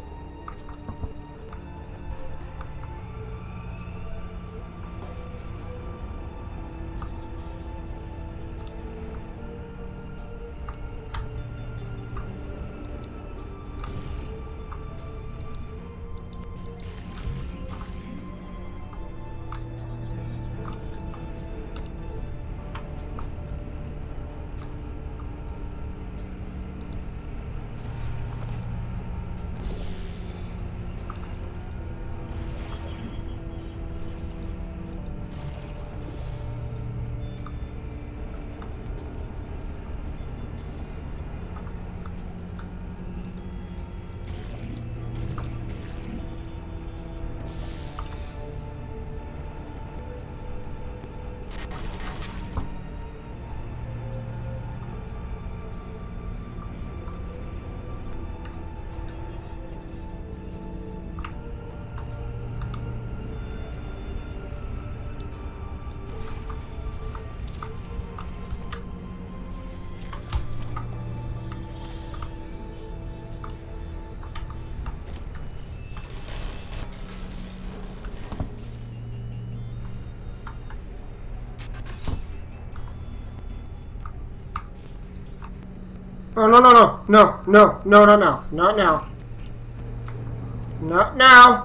Oh, no, not now. Not now. Not now.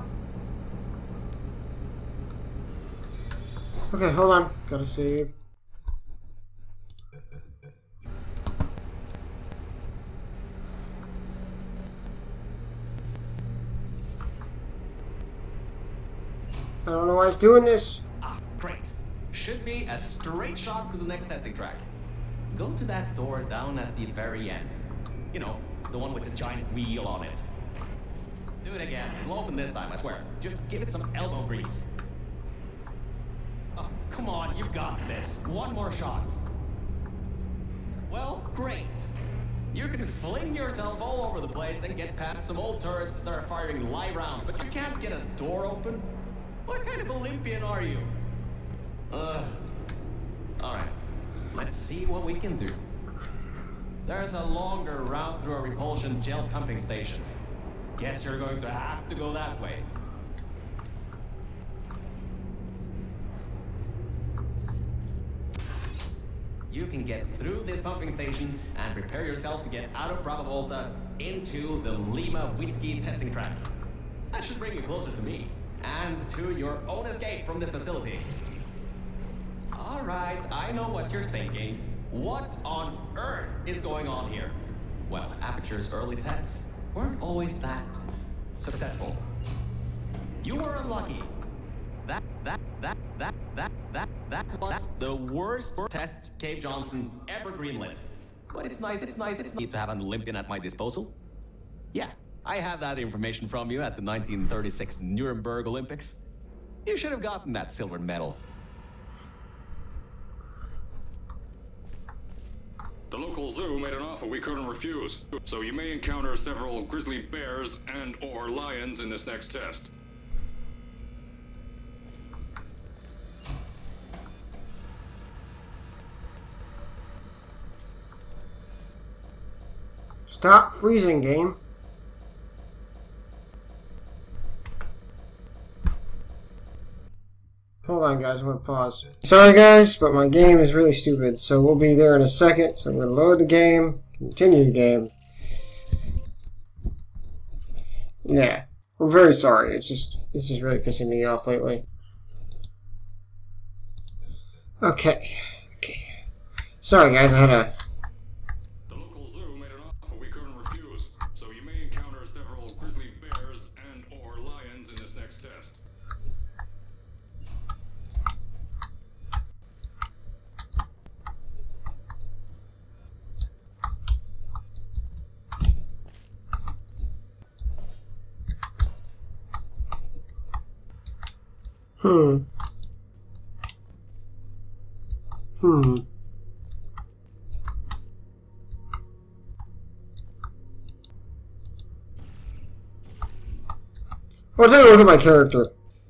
Okay, hold on. Gotta save. I don't know why it's doing this. Ah, great. Should be a straight shot to the next testing track. Go to that door down at the very end. You know, the one with the giant wheel on it. Do it again. It'll open this time, I swear. Just give it some elbow grease. Oh, come on, you got this. One more shot. Well, great. You can fling yourself all over the place and get past some old turrets that are firing live rounds, but you can't get a door open? What kind of Olympian are you? Alright. Let's see what we can do. There's a longer route through a repulsion gel pumping station. Guess you're going to have to go that way. You can get through this pumping station and prepare yourself to get out of Bravo Volta into the Lima Whiskey testing track. That should bring you closer to me and to your own escape from this facility. Alright, I know what you're thinking. What on earth is going on here? Well, Aperture's early tests weren't always that successful. You were unlucky. That was the worst test Cave Johnson ever greenlit. But it's nice to have an Olympian at my disposal. Yeah, I have that information from you at the 1936 Nuremberg Olympics. You should have gotten that silver medal. The local zoo made an offer we couldn't refuse, so you may encounter several grizzly bears and/or lions in this next test. Stop freezing, game. Hold on, guys. I'm going to pause. Sorry, guys, but my game is really stupid, so we'll be there in a second. So I'm going to load the game, continue the game. Yeah, I'm very sorry. It's just really pissing me off lately. Okay. Sorry, guys. I had a... The local zoo made an offer we couldn't refuse, so you may encounter several grizzly bears and/or lions in this next test. Well, take a look at my character.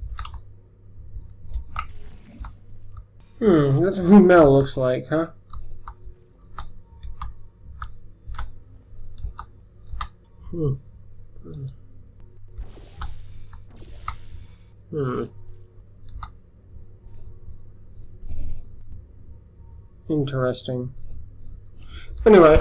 That's who Mel looks like, huh? Interesting. Anyway,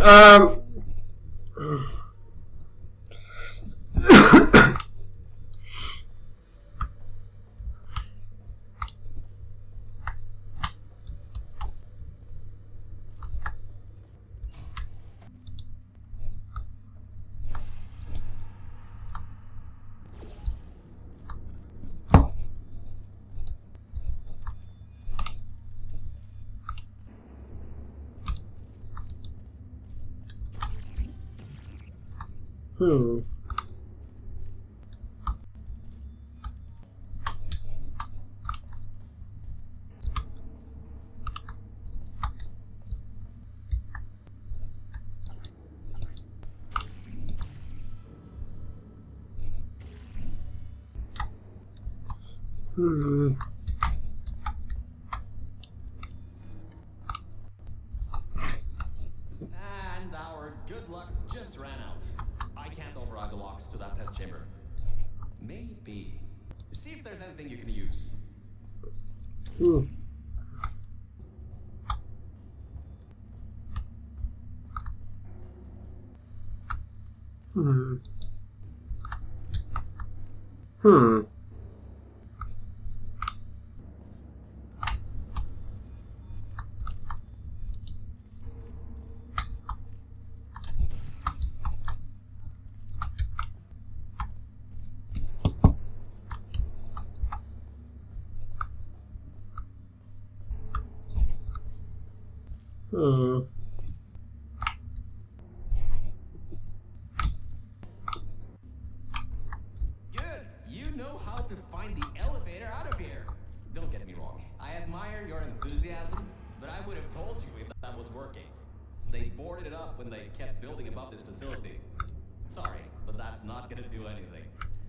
And our good luck just ran out. I can't override the locks to that test chamber. Maybe. See if there's anything you can use. Good. You know how to find the elevator out of here. Don't get me wrong. I admire your enthusiasm, but I would have told you if that was working. They boarded it up when they kept building above this facility. Sorry, but that's not gonna do anything.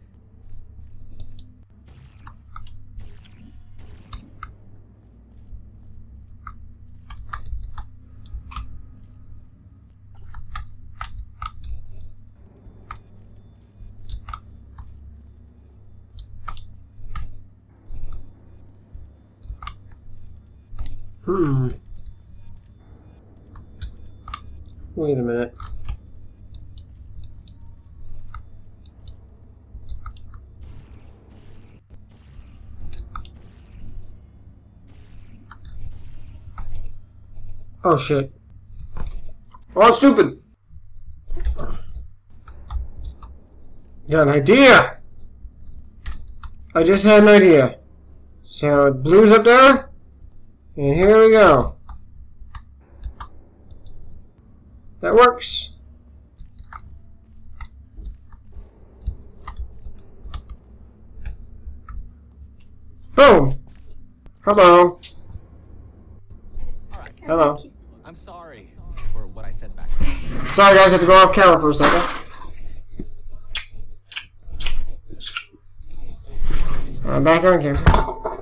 Wait a minute. Oh shit. Oh, I'm stupid! Got an idea! I just had an idea. So, blue's up there? And here we go. That works. Boom. Hello. Alright. Hello. I'm sorry for what I said back. Sorry guys, I have to go off camera for a second. I'm back on camera.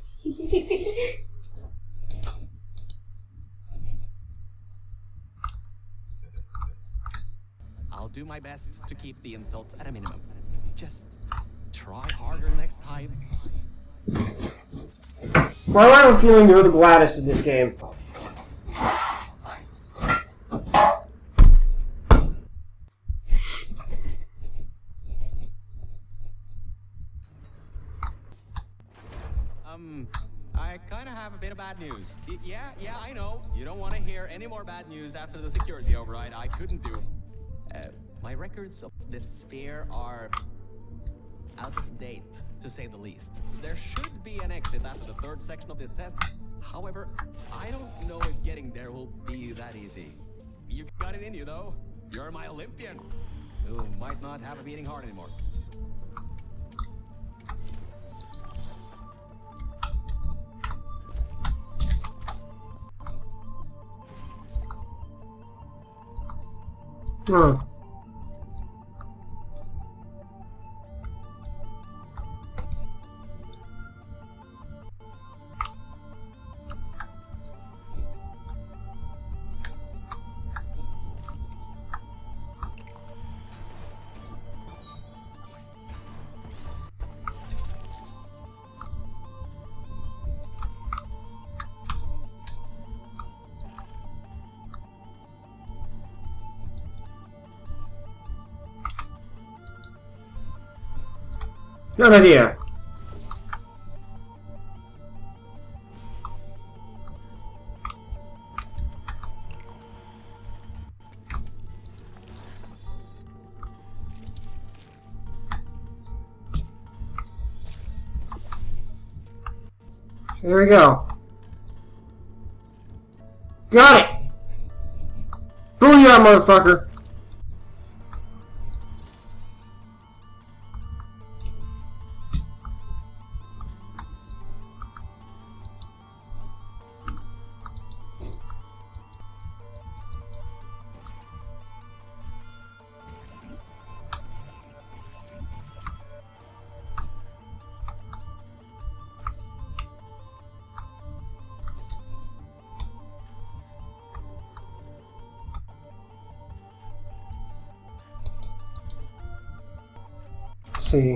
I'll do my best to keep the insults at a minimum. Just try harder next time. Why do I have a feeling you're the Gladys in this game? I kind of have a bit of bad news. Yeah, I know. You don't want to hear any more bad news after the security override. I couldn't do. My records of this sphere are out of date, to say the least. There should be an exit after the third section of this test. However, I don't know if getting there will be that easy. You got it in you, though. You're my Olympian, who might not have a beating heart anymore. Hmm. Good idea. Here we go. Got it! Booyah, motherfucker! Let's see.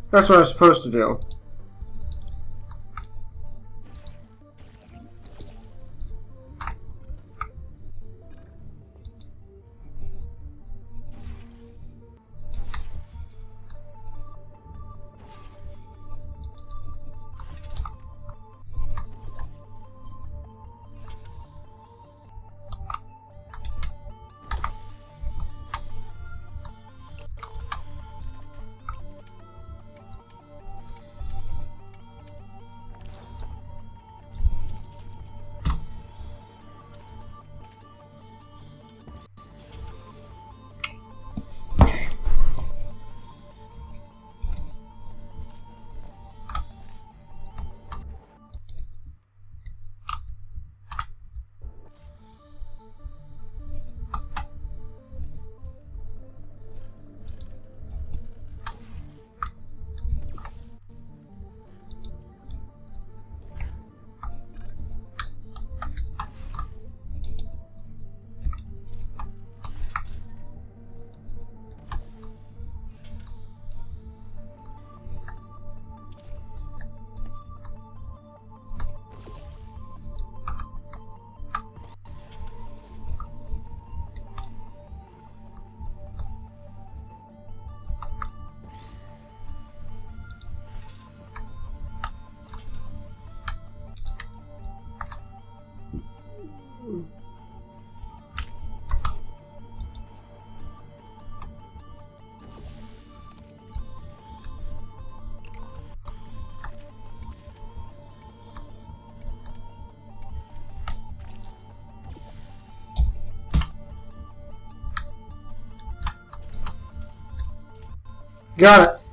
That's what I'm supposed to do. Got it.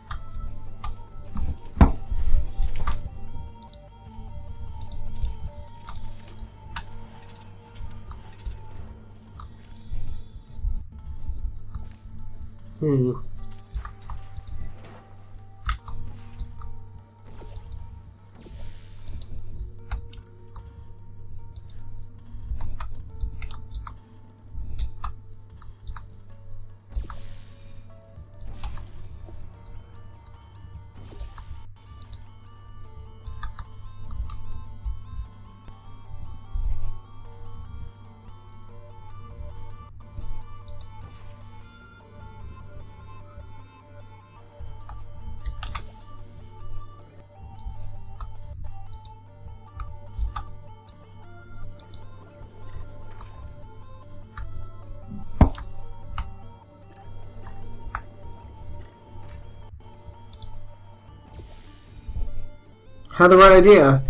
Had the right idea.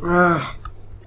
Ugh.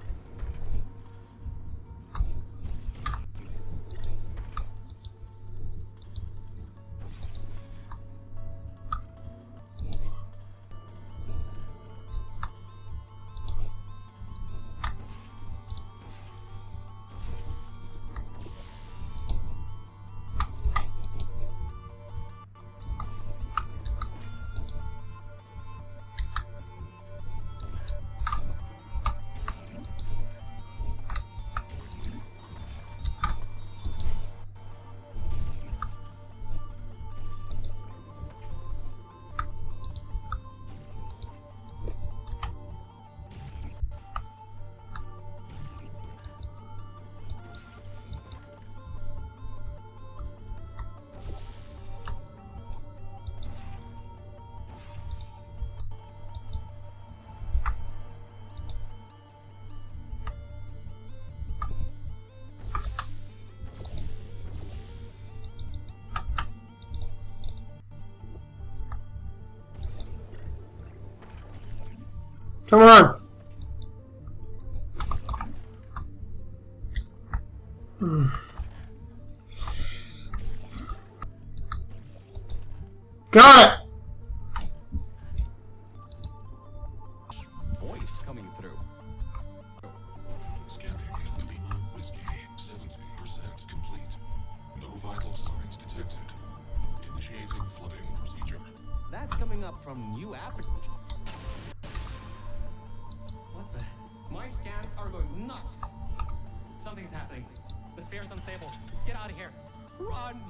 Come on. Got it. Voice coming through. Scanning Lima Whiskey, 70% complete. No vital signs detected. Initiating flooding procedure. That's coming up from new application. What the? My scans are going nuts. Something's happening. The sphere's unstable. Get out of here. Run!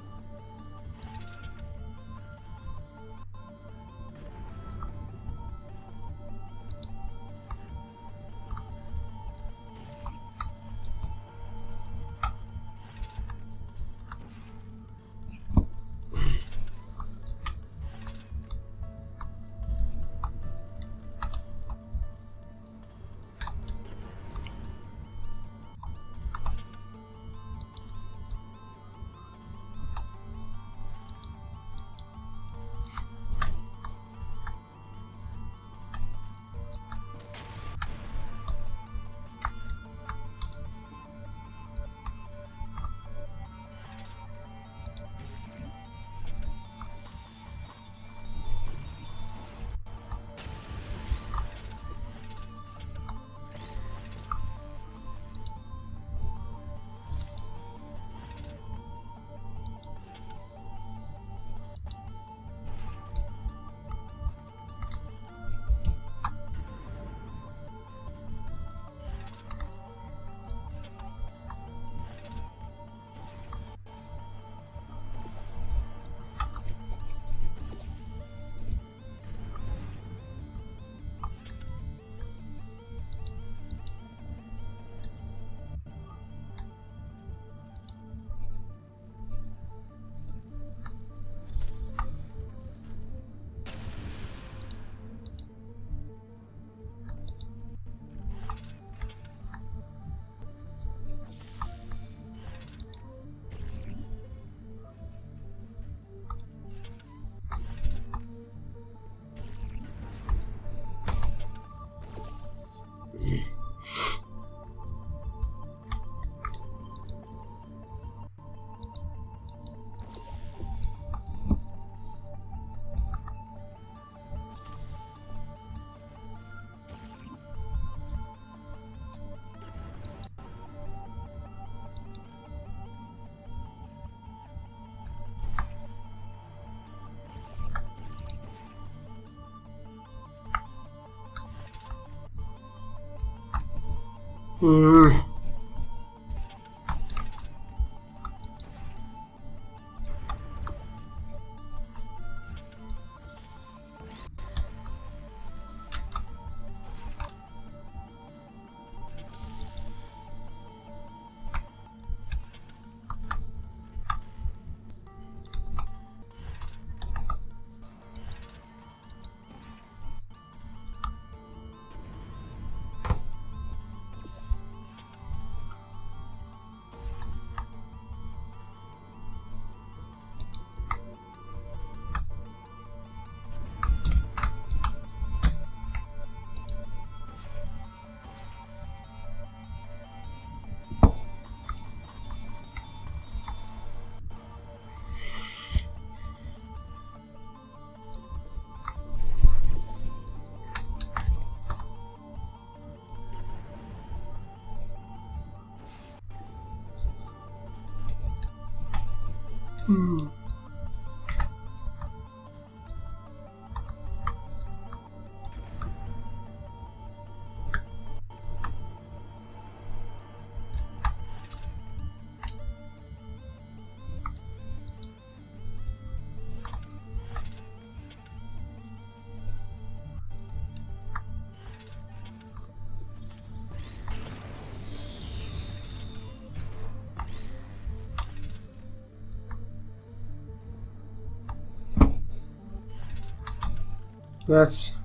That's...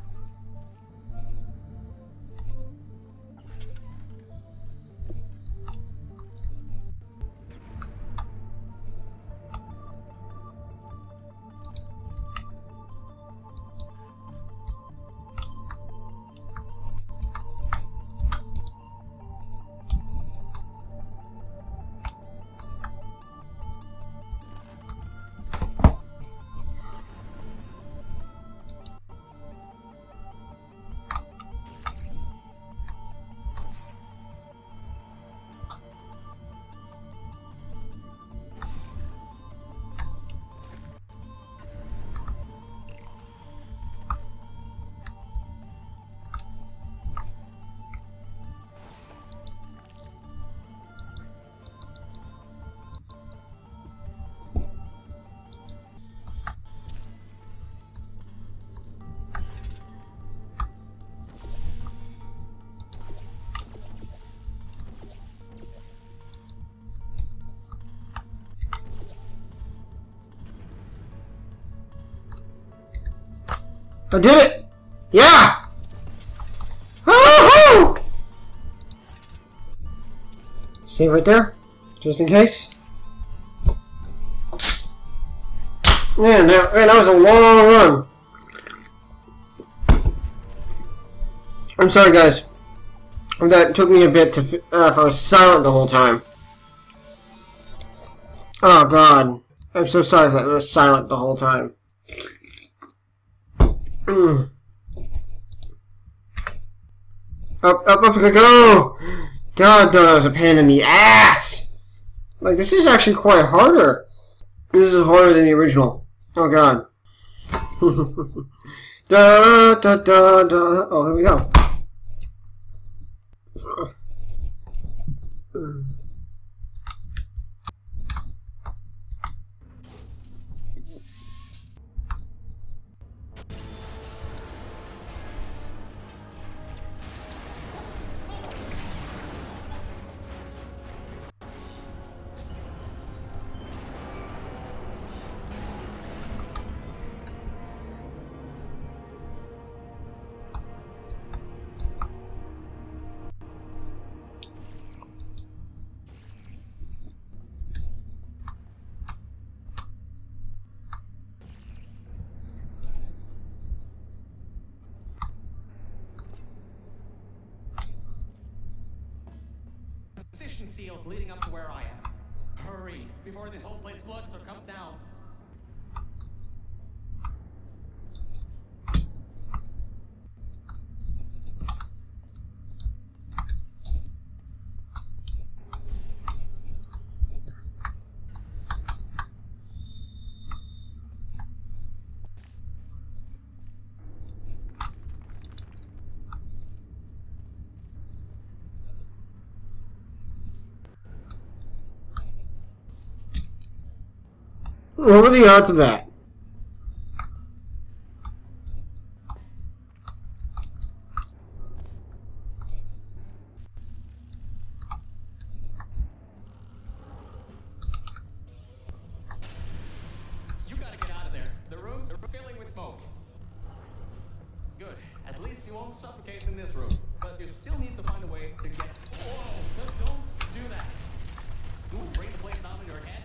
I did it! Yeah! Woohoo! Save right there, just in case. Man, that was a long run. I'm sorry, guys. That took me a bit to. If I was silent the whole time. Oh God, I'm so sorry if I was silent the whole time. Up I go! God, that was a pain in the ass! Like, this is actually quite harder. This is harder than the original. Oh God. Da da da da. Oh, here we go. Transition seal leading up to where I am. Hurry, before this whole place floods or comes down. What were the odds of that? You gotta get out of there. The rooms are filling with smoke. Good. At least you won't suffocate in this room. But you still need to find a way to get... Whoa! Don't do that. You will bring the plane down on your head.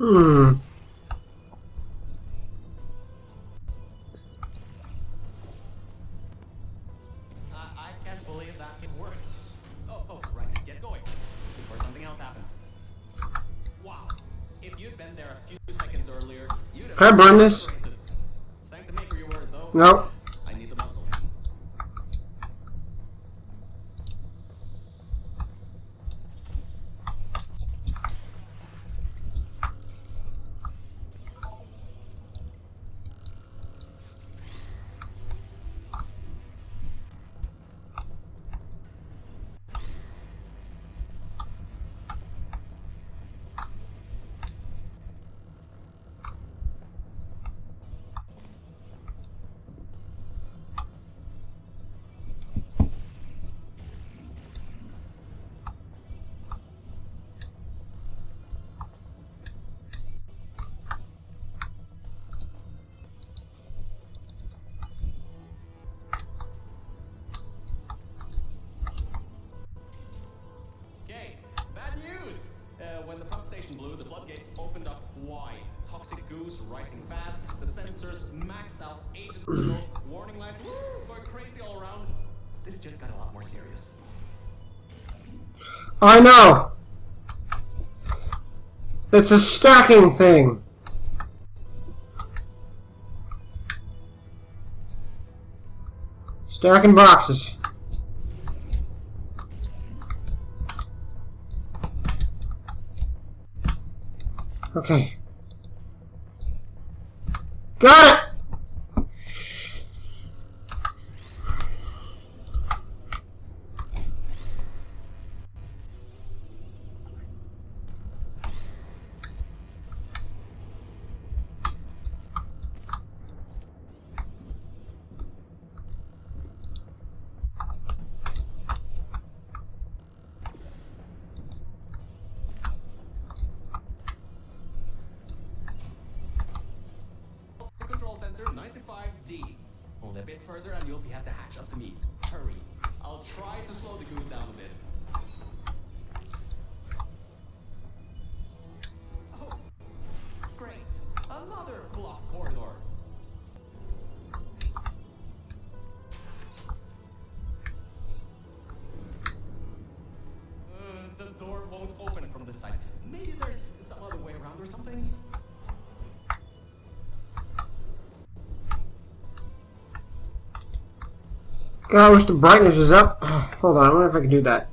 Hmm. I can't believe that it worked. Oh, right. Get going before something else happens. Wow. If you'd been there a few seconds earlier, you'd have... Can I burn this? Thank the maker you were, though. Nope. I need the muscle. Okay, bad news! When the pump station blew, the floodgates opened up wide. Toxic goose rising fast, the sensors maxed out ages ago, warning lights going crazy all around. This just got a lot more serious. I know! It's a stacking thing! Stacking boxes. Okay. Got it! Control center 95D. Only a bit further and you'll be at the hatch up to me. Hurry. I'll try to slow the goon down a bit. Oh, great. Another blocked corridor. The door won't open from this side. Maybe there's some other way around or something. God, I wish the brightness was up. Hold on, I wonder if I can do that.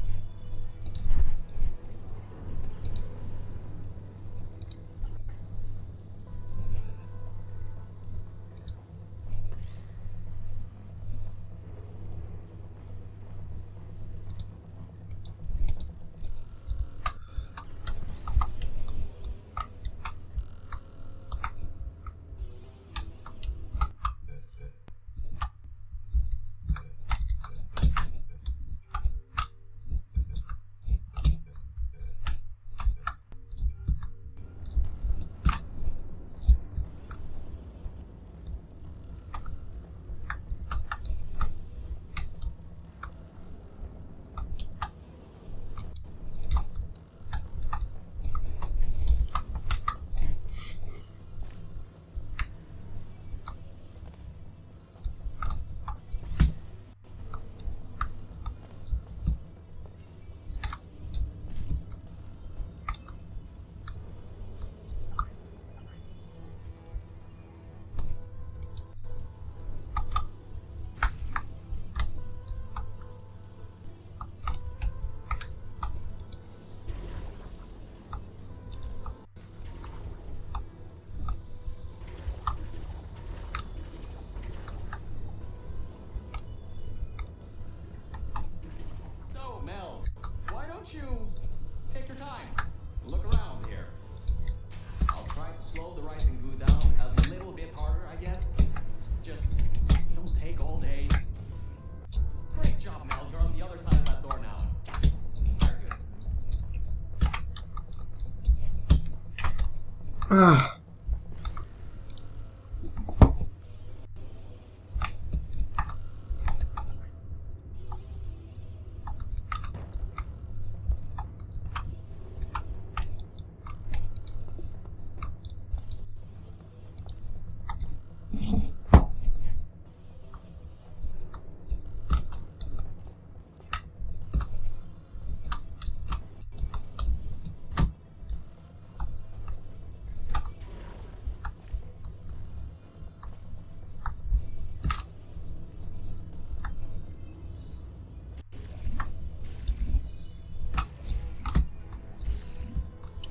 You take your time. Look around here. I'll try to slow the rising goo down a little bit harder, I guess. Just don't take all day. Great job, Mel. You're on the other side of that door now. Yes. Very good. Ah.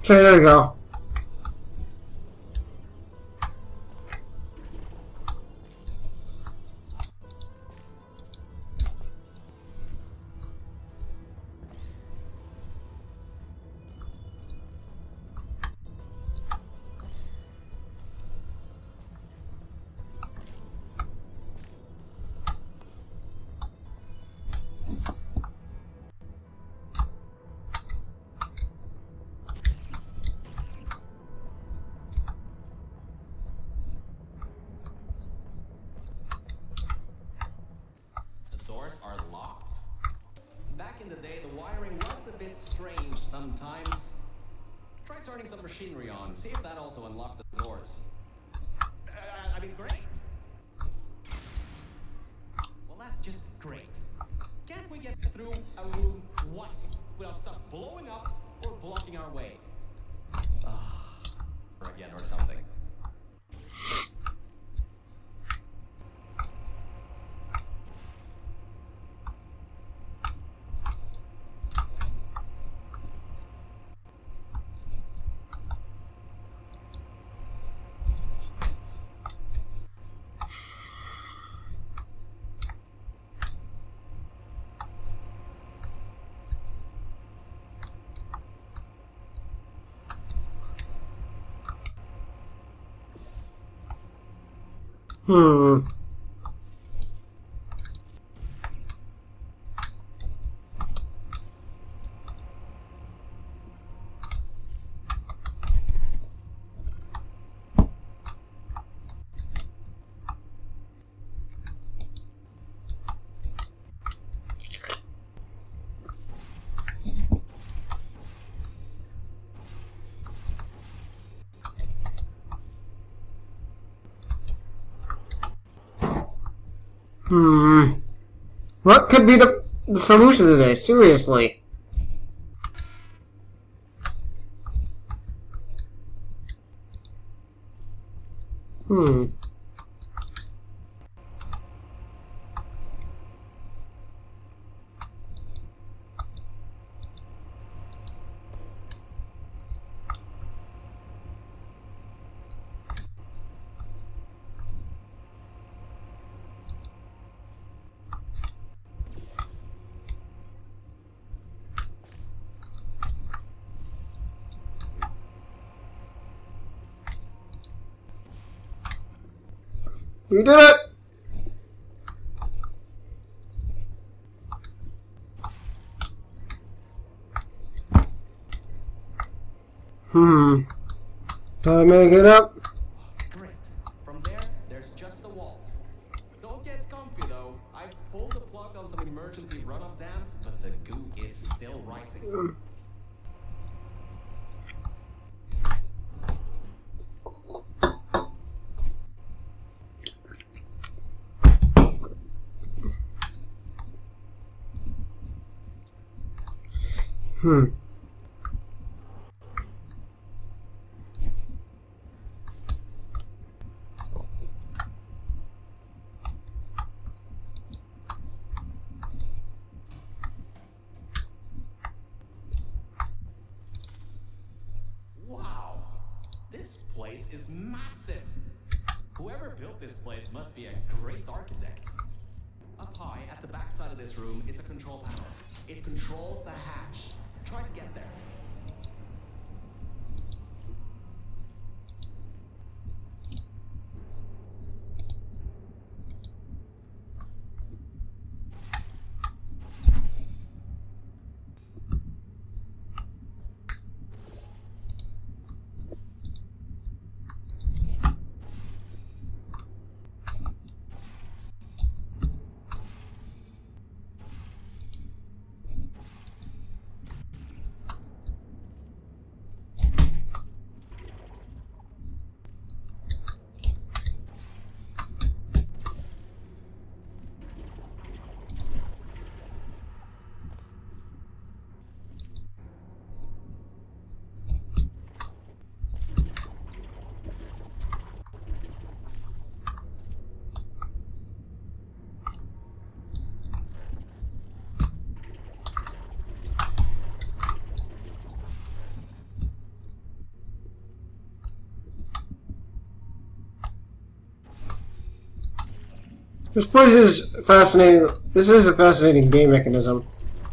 Okay, there we go. The doors are locked? Back in the day, the wiring was a bit strange sometimes. Try turning some machinery on, see if that also unlocks the doors. I mean, great. Well, that's just great. Can't we get through a room once without stuff blowing up or blocking our way? Or again, or something. What could be the solution to this? Seriously. You did it! Did I make it up? Great. From there, there's just the walls. Don't get comfy though. I pulled the plug on some emergency run-up dams, but the goo is still rising. Wow, this place is massive. Whoever built this place must be a great architect. Up high at the back side of this room is a control panel. It controls the hatch. Try to get there. This place is fascinating. This is a fascinating game mechanism.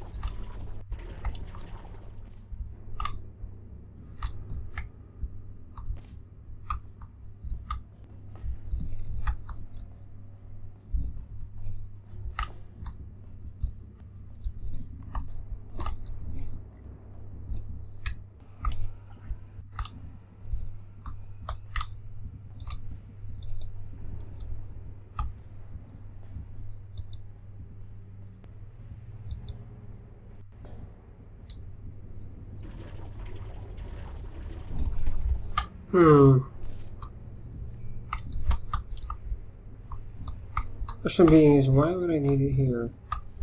Question being is, why would I need it here?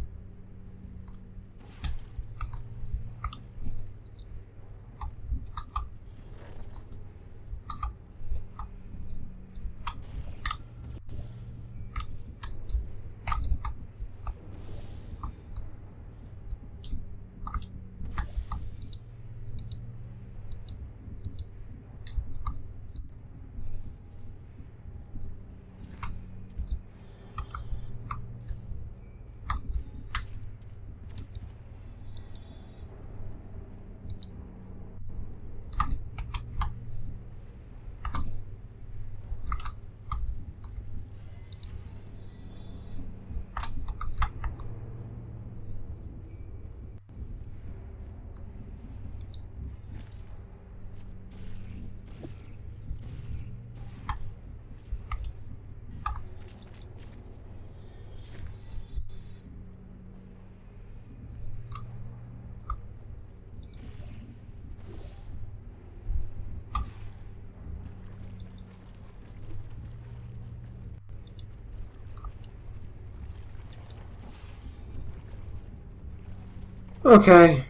Okay.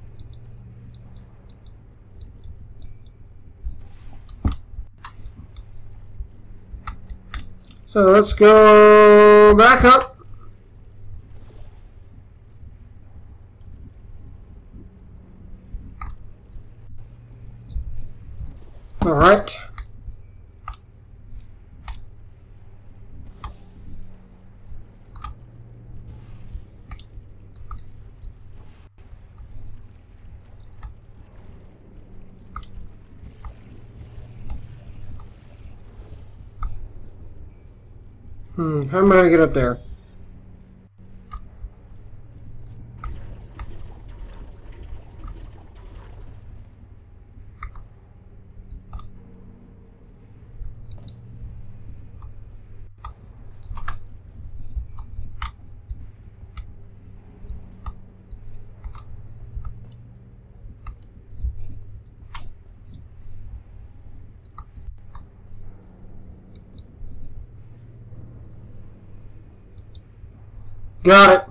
So let's go back up. All right. How am I gonna get up there? Got it.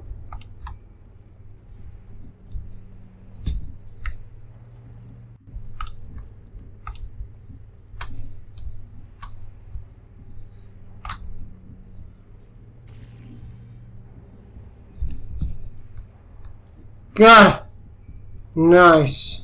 Got it. Nice.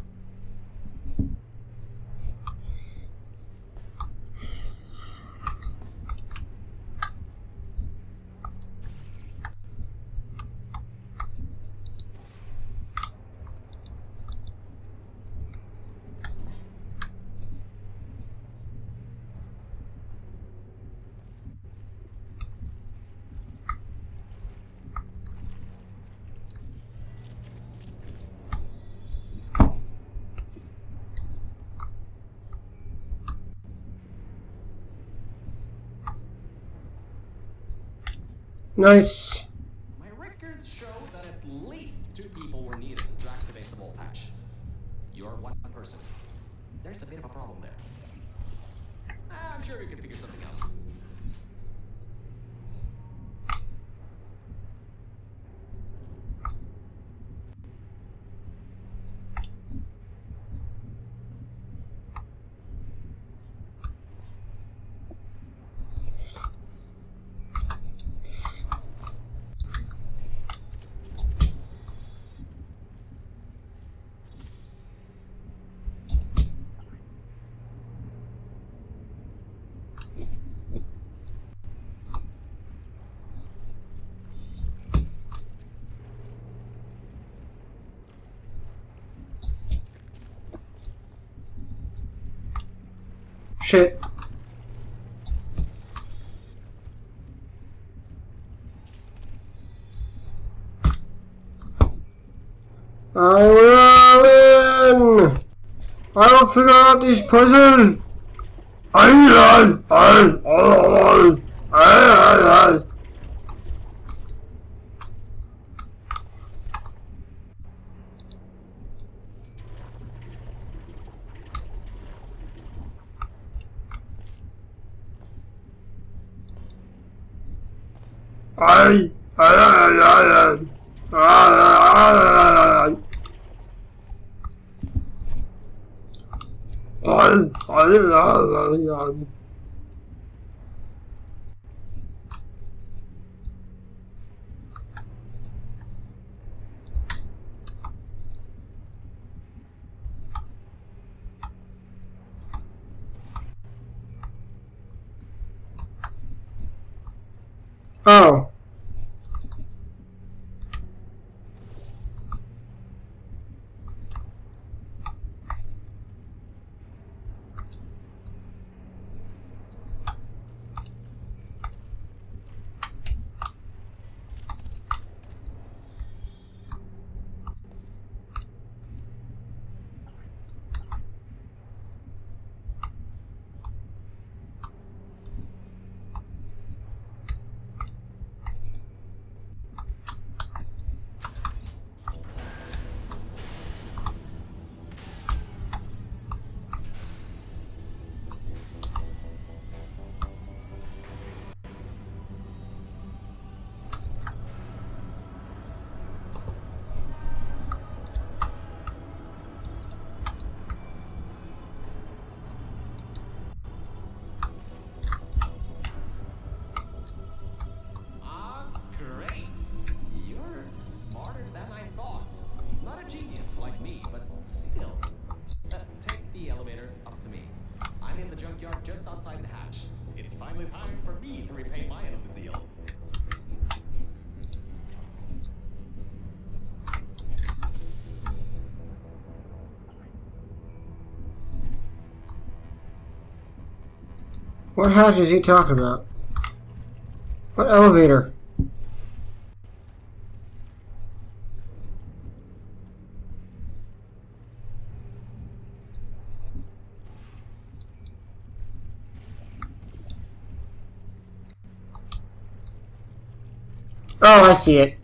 Nice. My records show that at least 2 people were needed to activate the vault hatch. You're one person. There's a bit of a problem there. I'm sure you can figure something out. Shit. I will win! I will figure out this puzzle! Oh. Just outside the hatch. It's finally time for me to repay my end of the deal. What hatch is he talking about? What elevator? Oh, I see it.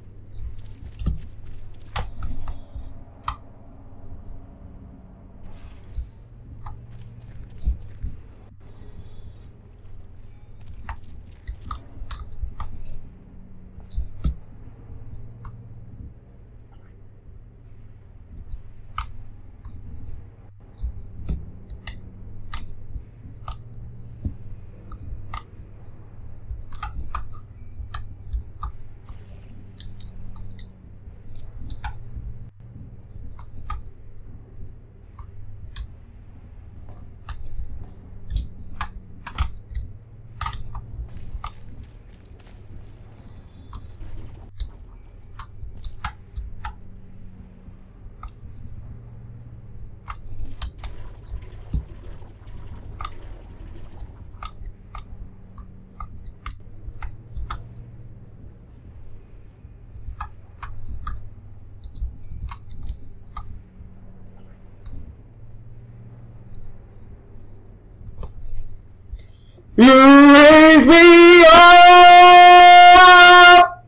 You raise me up!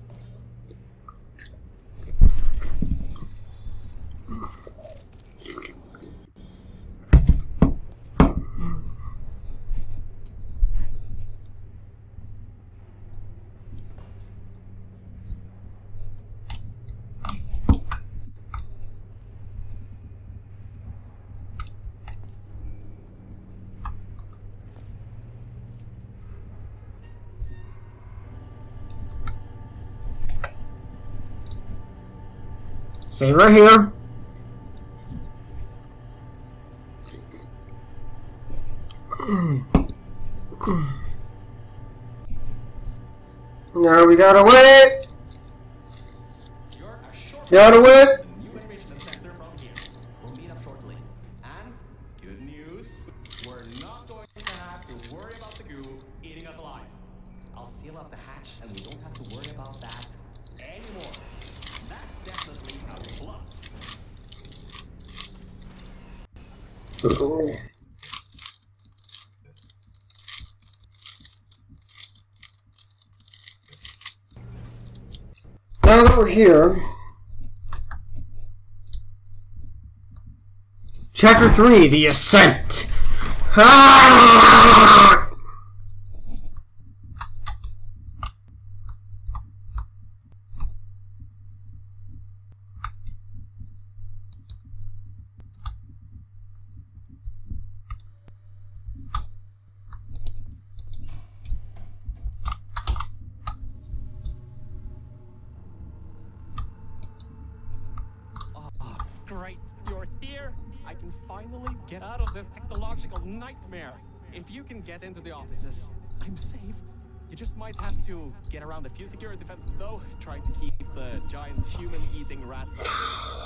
Stay right here. Now we gotta wait. Gotta wait. New animation center from here. We'll meet up shortly. And Good news. We're not going to have to worry about the goo eating us alive. I'll seal up the hatch and we don't have to worry about that anymore. That's definitely a plus. Now that we're here, Chapter 3, The Ascent. Ah! Great, you're here. I can finally get out of this technological nightmare. If you can get into the offices, I'm saved. You just might have to get around a few security fences though, trying to keep the giant human-eating rats out.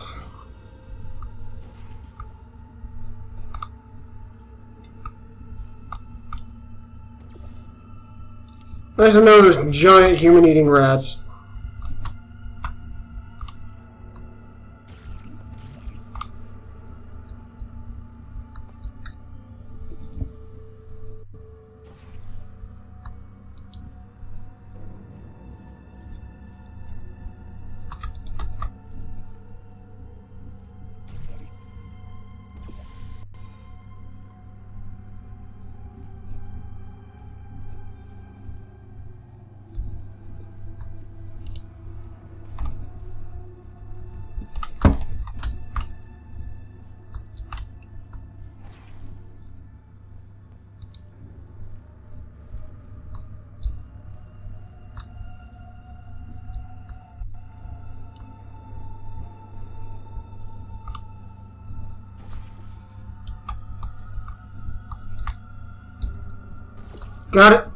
There's another giant human-eating rats. Got it.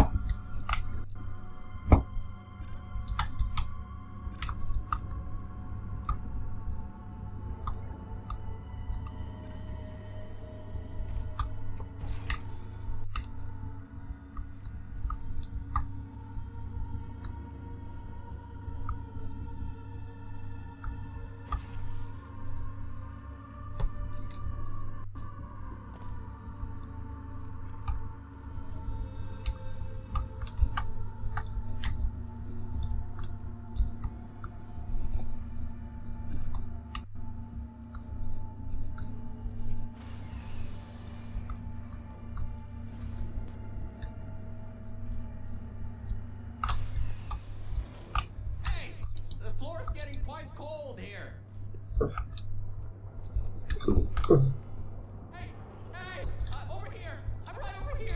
Hey, over here! I'm right over here!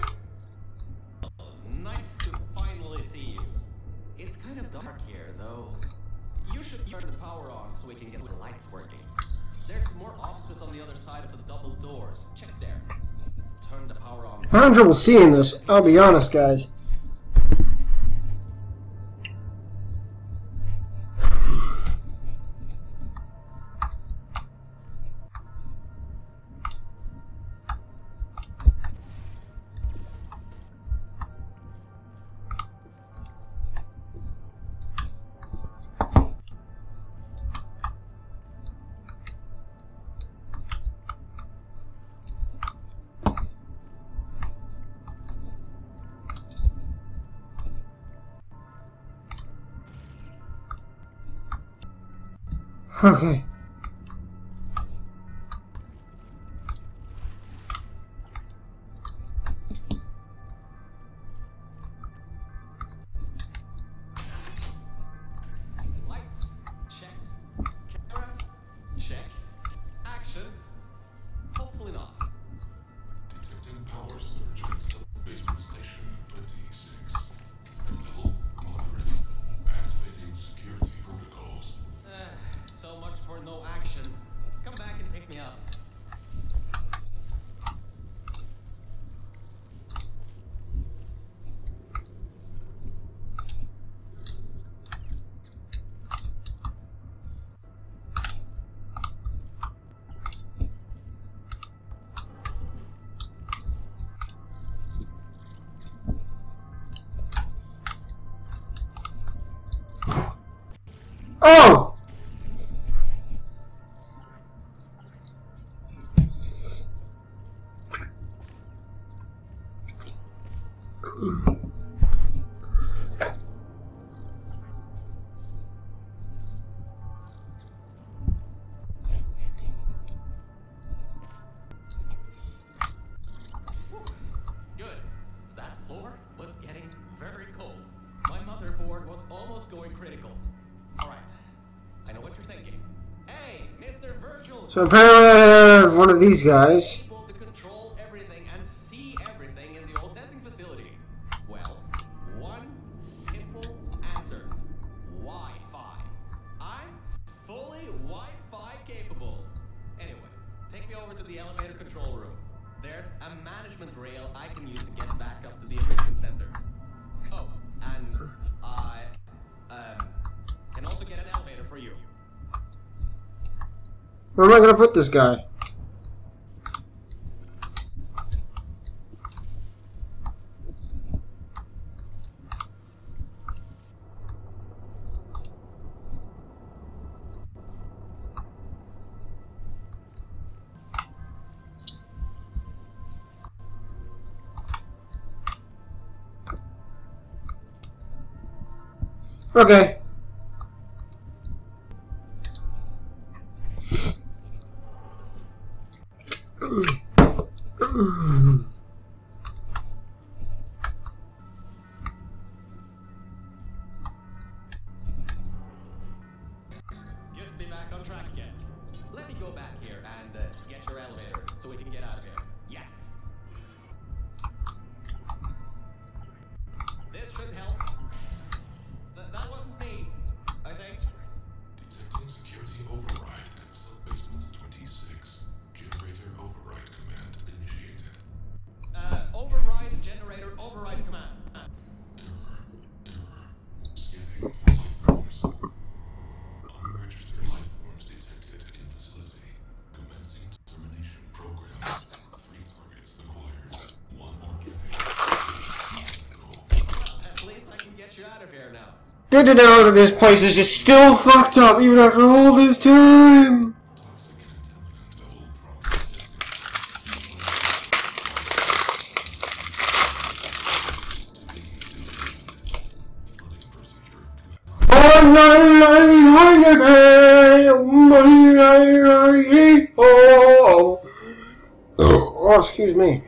Nice to finally see you. It's kind of dark here, though. You should turn the power on so we can get the lights working. There's more offices on the other side of the double doors. Check there. Turn the power on. I'm having trouble seeing this, I'll be honest, guys. Okay. Lights. Check. Camera. Check. Action. Hopefully not. Detecting power surge at sub-basement station 26. Level moderate. Activating security protocols. So much for no Good. That floor was getting very cold. My motherboard was almost going critical. Alright. I know what you're thinking. Hey, Mr. Virgil! So apparently I have one of these guys. Able to control everything and see everything in the old testing facility. Well, one simple answer. Wi-Fi. I'm fully Wi-Fi capable. Anyway, take me over to the elevator control room. There's a management rail I can use to get back up to the enrichment center. Oh, and I can also get an elevator for you. Where am I gonna put this guy? Okay. Good to be back on track again. Let me go back here and get your elevator so we can get out of here. Yes. This should help. That wasn't me, I think. Detecting security override at sub-basement 26. Generator override command initiated. Override generator override command. Error. Scanning for life forms. Unregistered life forms detected in facility. Commencing termination program. 3 targets acquired. 1 organic. At least I can get you out of here now. Good to know that this place is just still fucked up even after all this time. Toxic contaminant level from flooding procedure. Oh, excuse me.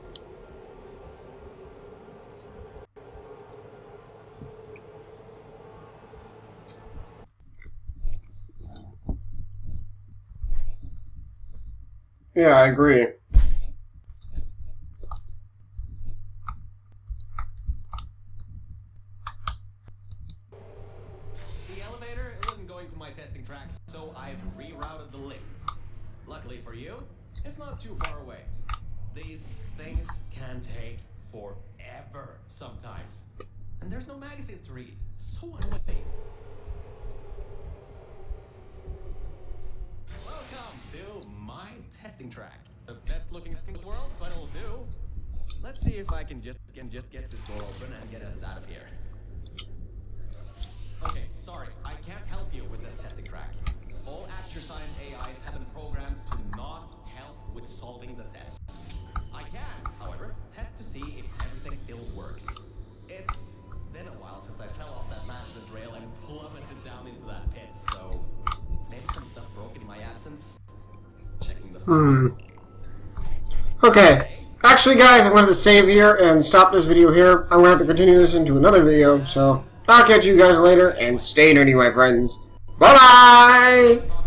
Yeah, I agree. The elevator wasn't going to my testing tracks, so I've rerouted the lift. Luckily for you, it's not too far away. These things can take forever sometimes. And there's no magazines to read. So annoying. Welcome to my testing track. The best looking thing in the world, but it'll do. Let's see if I can just get this door open and get us out of here. Okay, sorry, I can't help you with this testing track. All Science AIs have been programmed to not help with solving the test. I can, however, test to see if everything still works. It's been a while since I fell off that management rail and plummeted down into that pit, so maybe some stuff broke in my absence. Checking the Okay. Actually, guys, I'm going to save here and stop this video here. I'm going to have to continue this into another video, so I'll catch you guys later, and stay nerdy, my friends. Bye-bye!